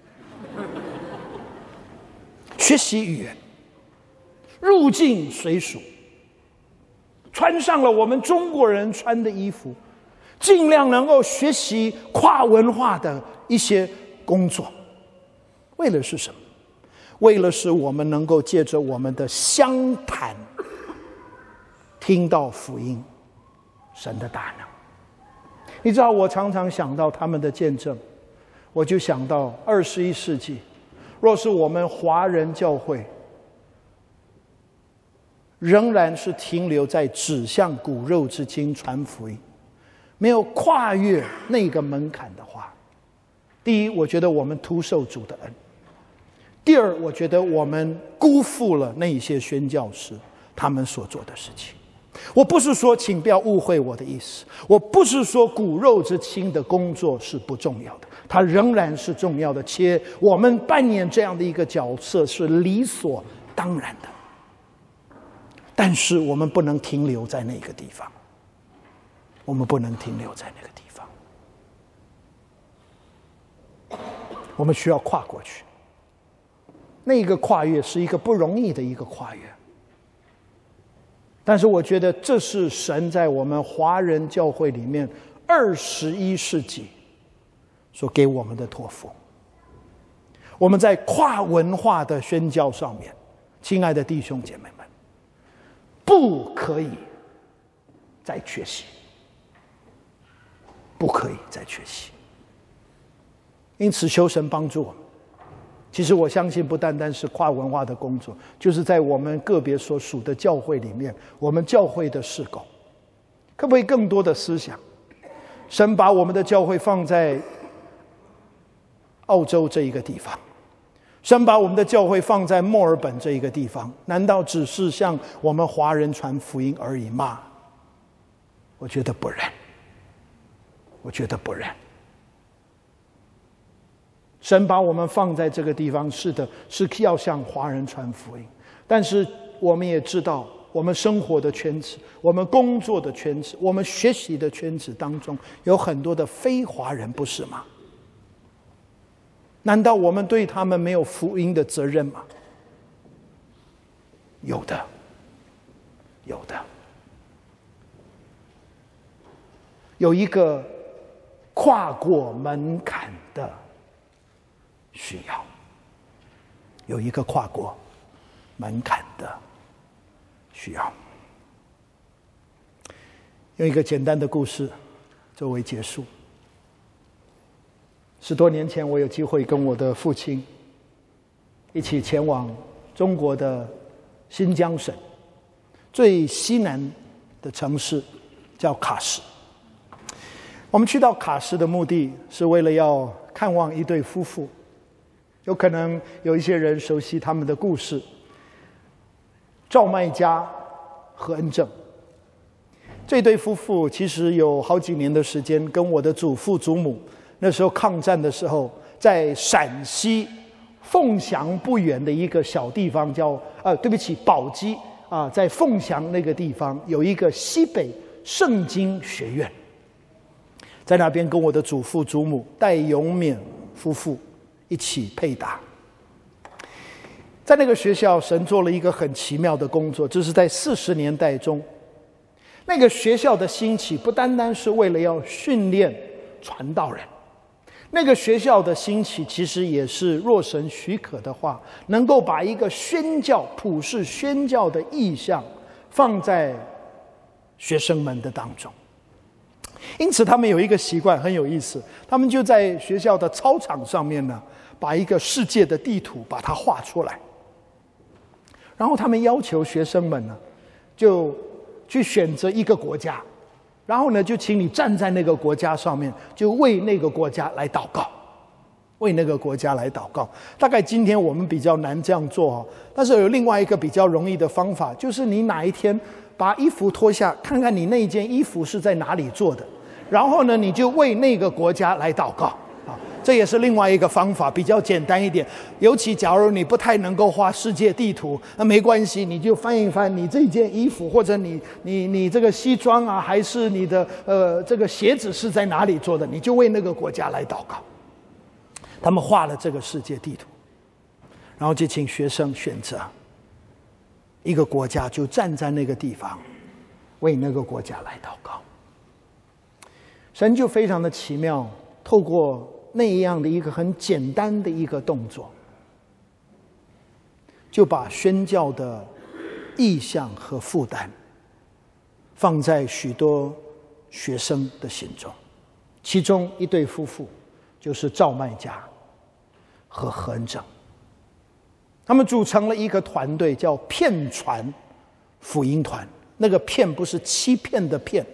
学习语言，入境随俗，穿上了我们中国人穿的衣服，尽量能够学习跨文化的一些工作。为了是什么？为了是我们能够借着我们的相谈，听到福音神的大能。你知道，我常常想到他们的见证，我就想到21世纪，若是我们华人教会仍然是停留在只向骨肉之亲传福音，没有跨越那个门槛的话，第一，我觉得我们徒受主的恩；第二，我觉得我们辜负了那些宣教士他们所做的事情。我不是说，请不要误会我的意思，我不是说骨肉之亲的工作是不重要的，它仍然是重要的，且我们扮演这样的一个角色是理所当然的。但是我们不能停留在那个地方，我们不能停留在那个地方，我们需要跨过去。那个跨越是一个不容易的一个跨越，但是我觉得这是神在我们华人教会里面21世纪所给我们的托付。我们在跨文化的宣教上面，亲爱的弟兄姐妹们，不可以再缺席，不可以再缺席。因此求神帮助我们。其实我相信不单单是跨文化的工作，就是在我们个别所属的教会里面，我们教会的事工，可不可以更多的思想？神把我们的教会放在澳洲这一个地方，神把我们的教会放在墨尔本这一个地方，难道只是向我们华人传福音而已吗？ 我觉得不然，我觉得不然。神把我们放在这个地方，是的，是要向华人传福音。但是我们也知道，我们生活的圈子，我们工作的圈子，我们学习的圈子当中，有很多的非华人，不是吗？难道我们对他们没有福音的责任吗？有的，有的。有一个跨过门槛的需要，有一个跨过门槛的需要。用一个简单的故事作为结束。10多年前，我有机会跟我的父亲一起前往中国的新疆省最西南的城市，叫喀什。我们去到喀什的目的是为了要看望一对夫妇，有可能有一些人熟悉他们的故事，赵麦嘉和恩正。这对夫妇其实有好几年的时间跟我的祖父祖母，那时候抗战的时候，在陕西凤翔不远的一个小地方叫宝鸡啊，在凤翔那个地方有一个西北圣经学院，在那边跟我的祖父祖母戴永勉夫妇一起配搭。在那个学校，神做了一个很奇妙的工作，这是在40年代中。那个学校的兴起不单单是为了要训练传道人，那个学校的兴起其实也是若神许可的话，能够把一个宣教普世宣教的意向放在学生们的当中。因此他们有一个习惯很有意思，他们就在学校的操场上面呢，把一个世界的地图把它画出来，然后他们要求学生们呢就去选择一个国家，然后呢就请你站在那个国家上面，就为那个国家来祷告，为那个国家来祷告。大概今天我们比较难这样做，但是有另外一个比较容易的方法，就是你哪一天把衣服脱下，看看你那一件衣服是在哪里做的，然后呢你就为那个国家来祷告。这也是另外一个方法，比较简单一点。尤其假如你不太能够画世界地图，那没关系，你就翻一翻你这件衣服，或者你这个西装啊，还是你的这个鞋子是在哪里做的，你就为那个国家来祷告。他们画了这个世界地图，然后就请学生选择一个国家，就站在那个地方为那个国家来祷告。神就非常的奇妙，透过那样的一个很简单的一个动作，就把宣教的意向和负担放在许多学生的心中。其中一对夫妇就是赵麦嘉和何恩正，他们组成了一个团队，叫骗传福音团。那个骗不是欺骗的骗，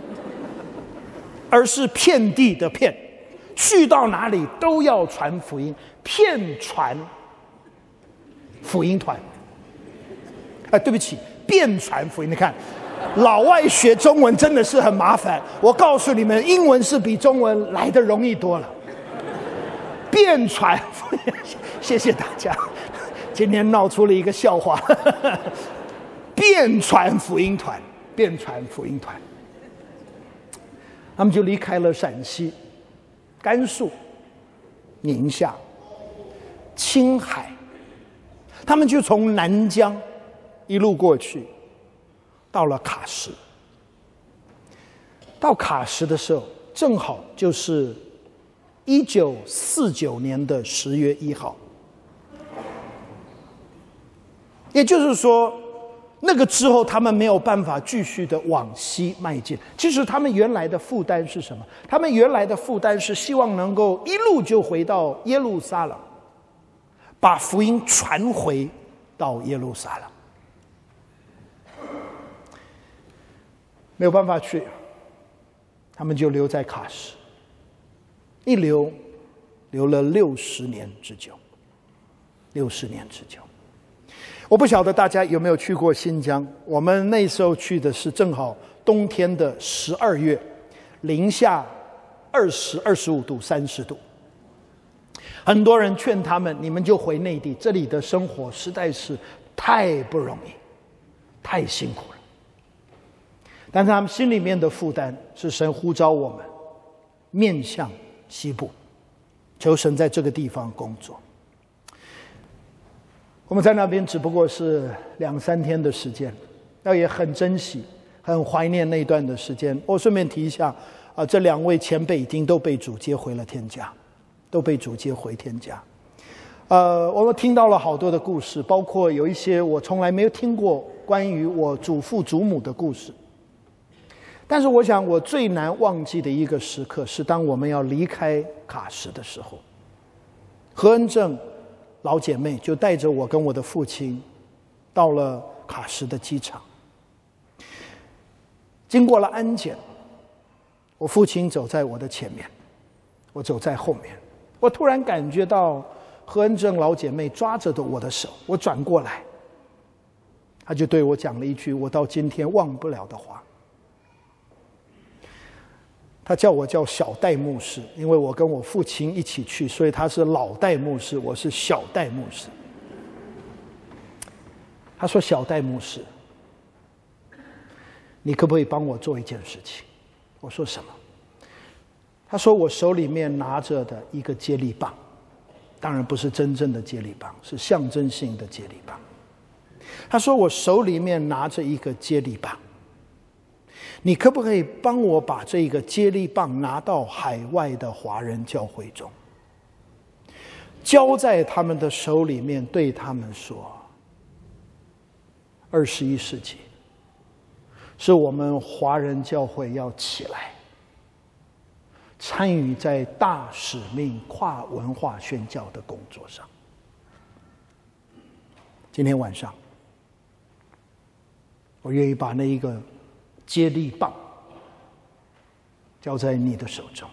而是遍地的骗，去到哪里都要传福音，骗传福音团。对不起，遍传福音。你看，老外学中文真的是很麻烦。我告诉你们，英文是比中文来得容易多了。遍传福音，谢谢大家。今天闹出了一个笑话。遍传福音团，遍传福音团。他们就离开了陕西、甘肃、宁夏、青海，他们就从南疆一路过去，到了喀什。到喀什的时候，正好就是1949年的10月1号，也就是说，那个之后他们没有办法继续的往西迈进。其实他们原来的负担是什么？他们原来的负担是希望能够一路就回到耶路撒冷，把福音传回到耶路撒冷。没有办法去，他们就留在喀什，一留了60年之久，60年之久。我不晓得大家有没有去过新疆，我们那时候去的是正好冬天的12月，零下20、25度、30度。很多人劝他们，你们就回内地，这里的生活实在是太不容易，太辛苦了。但是他们心里面的负担是神呼召我们面向西部，求神在这个地方工作。我们在那边只不过是2、3天的时间，那也很珍惜，很怀念那段的时间。我顺便提一下，这2位前辈已经都被主接回了天家，都被主接回天家。我们听到了好多的故事，包括有一些我从来没有听过关于我祖父祖母的故事。但是我想我最难忘记的一个时刻是当我们要离开卡什的时候，何恩正老姐妹就带着我跟我的父亲到了卡什的机场。经过了安检，我父亲走在我的前面，我走在后面。我突然感觉到何恩正老姐妹抓着我的手，我转过来，她就对我讲了一句我到今天忘不了的话。他叫我小戴牧师，因为我跟我父亲一起去，所以他是老戴牧师，我是小戴牧师。他说：“小戴牧师，你可不可以帮我做一件事情？”我说：“什么？”他说：“我手里面拿着的一个接力棒，当然不是真正的接力棒，是象征性的接力棒。”他说：“我手里面拿着一个接力棒。你可不可以帮我把这个接力棒拿到海外的华人教会中，交在他们的手里面，对他们说，21世纪是我们华人教会要起来，参与在大使命跨文化宣教的工作上。今天晚上，我愿意把那一个接力棒交在你的手中。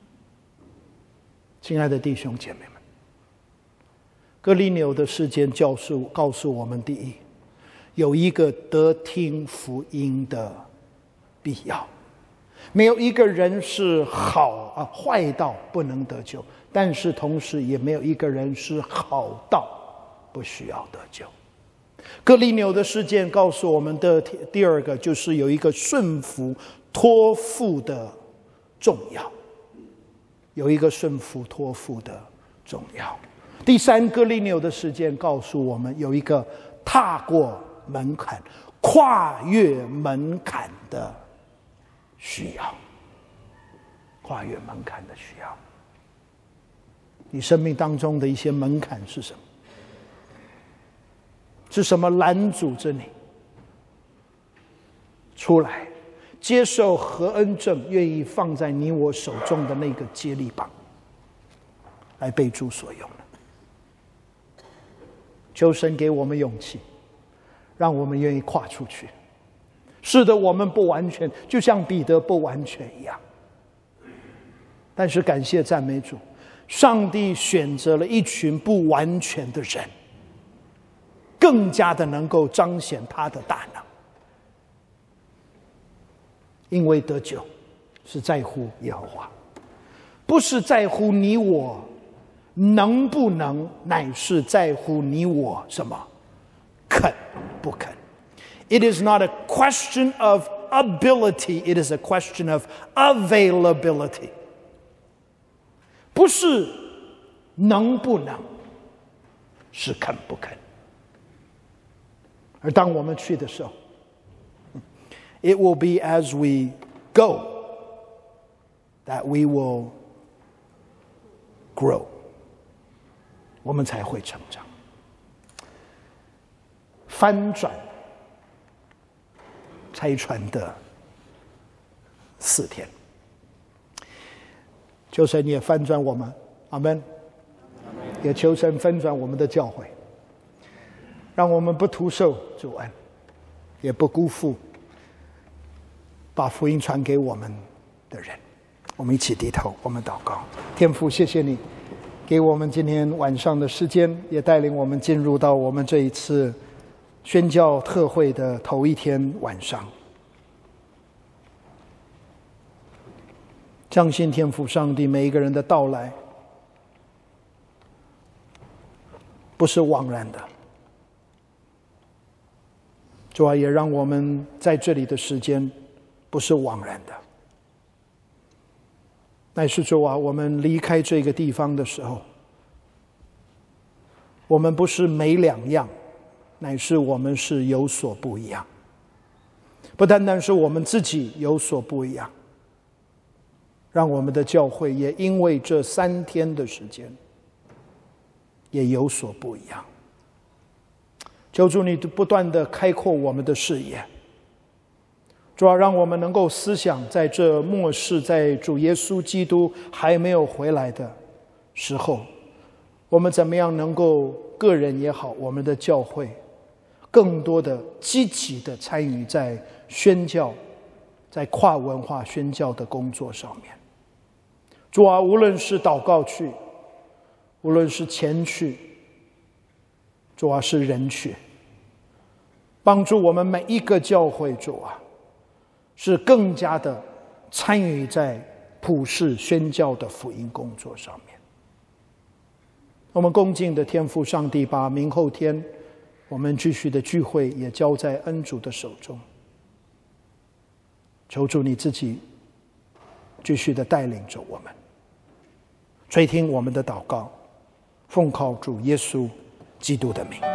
亲爱的弟兄姐妹们，哥利纽的事件告诉我们，第一，有一个得听福音的必要。没有一个人是坏到不能得救，但是同时也没有一个人是好到不需要得救。哥利纽的事件告诉我们的第二个，就是有一个顺服托付的重要，有一个顺服托付的重要。第三，哥利纽的事件告诉我们，有一个踏过门槛、跨越门槛的需要，跨越门槛的需要。你生命当中的一些门槛是什么？是什么拦阻着你出来接受何恩正愿意放在你我手中的那个接力棒，来被主所用呢？求神给我们勇气，让我们愿意跨出去。是的，我们不完全，就像彼得不完全一样，但是感谢赞美主，上帝选择了一群不完全的人，更加的能够彰显他的大能。因为得救是在乎耶和华，不是在乎你我能不能，乃是在乎你我什么肯不肯。It is not a question of ability, it is a question of availability. 不是能不能，是肯不肯。而当我们去的时候， it will be as we go that we will grow. 我们才会成长。翻转拆穿的4天，求神也翻转我们，阿们。也求神翻转我们的教会，让我们不徒受主恩，也不辜负把福音传给我们的人。我们一起低头，我们祷告。天父，谢谢你给我们今天晚上的时间，也带领我们进入到我们这一次宣教特会的头一天晚上。 相信天父上帝每一个人的到来不是枉然的。主啊，也让我们在这里的时间不是枉然的。乃是主啊，我们离开这个地方的时候，我们不是没两样，乃是我们是有所不一样。不单单是我们自己有所不一样，让我们的教会也因为这3天的时间也有所不一样。求主你不断的开阔我们的视野，主要让我们能够思想在这末世，在主耶稣基督还没有回来的时候，我们怎么样能够个人也好，我们的教会更多的积极的参与在宣教，在跨文化宣教的工作上面。主啊，无论是祷告去，无论是钱去，主啊，是人去，帮助我们每一个教会，主啊，是更加的参与在普世宣教的福音工作上面。我们恭敬的天父上帝，把明后天我们继续的聚会也交在恩主的手中，求主你自己继续的带领着我们，垂听我们的祷告，奉靠主耶稣基督的名。